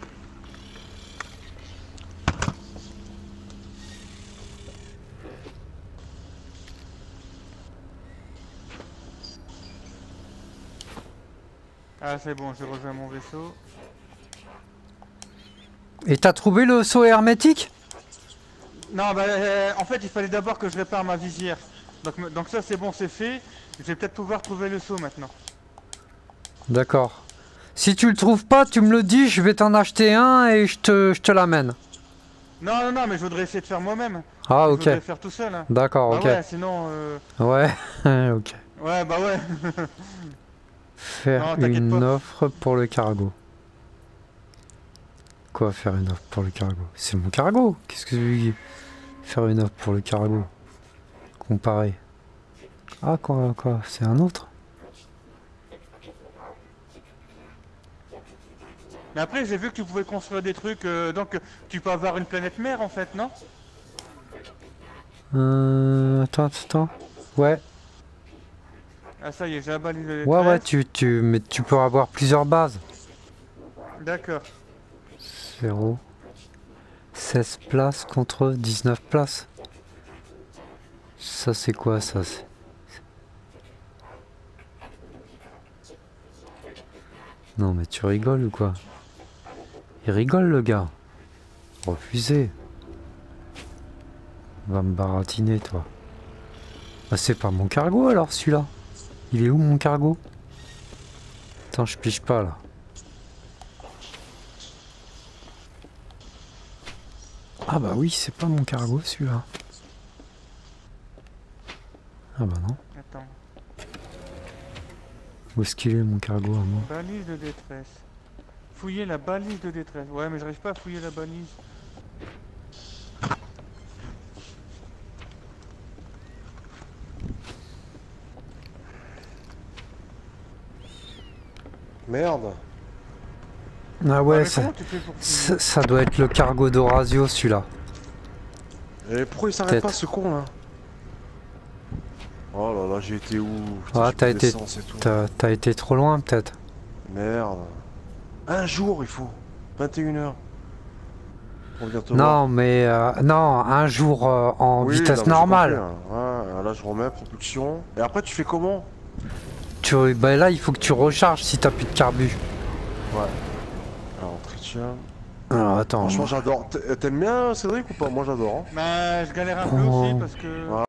Ah, c'est bon, j'ai rejoint mon vaisseau. Et t'as trouvé le saut hermétique? Non, bah, euh, en fait, il fallait d'abord que je répare ma visière. Donc, me- donc ça, c'est bon, c'est fait. Je vais peut-être pouvoir trouver le saut maintenant. D'accord. Si tu le trouves pas, tu me le dis, je vais t'en acheter un et je te, je te l'amène. Non, non, non, mais je voudrais essayer de faire moi-même. Ah, Je ok. voudrais faire tout seul. Hein. D'accord, Bah ok. ouais, sinon... euh, Ouais, ok. Ouais, bah ouais. Faire Non, t'inquiète une pas. offre pour le cargo. Quoi, faire une offre pour le cargo? C'est mon cargo. Qu'est-ce que je lui dis? Faire une offre pour le cargo. Comparer. Ah, quoi, quoi? C'est un autre? Mais après, j'ai vu que tu pouvais construire des trucs, euh, donc euh, tu peux avoir une planète mère en fait, non? Euh... Attends, attends. Ouais. Ah ça y est, j'ai la balise de Ouais, ouais, détresse. tu, tu, mais tu peux avoir plusieurs bases. D'accord. zéro. seize places contre dix-neuf places. Ça, c'est quoi, ça? c'est- Non, mais tu rigoles ou quoi? Il rigole, le gars. Refusé. Va me baratiner, toi. Ah, c'est pas mon cargo, alors, celui-là. Il est où, mon cargo? Attends, je pige pas, là. Ah bah oui, c'est pas mon cargo, celui-là. Ah bah non. Attends. Où est-ce qu'il est, mon cargo, à moi? Balise de détresse. Fouiller la balise de détresse. Ouais, mais j'arrive pas à fouiller la balise. Merde. Ah Ah, ouais, mais ça, comment tu fais pour fouiller? ça, ça doit être le cargo d'Orazio, celui-là. Et pourquoi il s'arrête Peut-être. pas ce con là? Oh là là, j'ai été où? Putain, Ah, j'ai t'as plus été- d'essence et tout. T'as t'as été trop loin, peut-être. Merde. Un jour il faut. vingt et une heures. pour venir te voir. Non, mais euh, non, un jour euh, en Oui, vitesse non, mais j'ai normale. compris, hein. Ouais, là je remets propulsion. Et après tu fais comment? Tu, bah là, il faut que tu recharges si t'as plus de carbu. Ouais. Alors, Tritium. Alors, attends. Franchement, j'adore. T'a- T'aimes bien Cédric ou pas? Moi j'adore. Hein. Bah, je galère un peu Oh. aussi parce que. Ouais.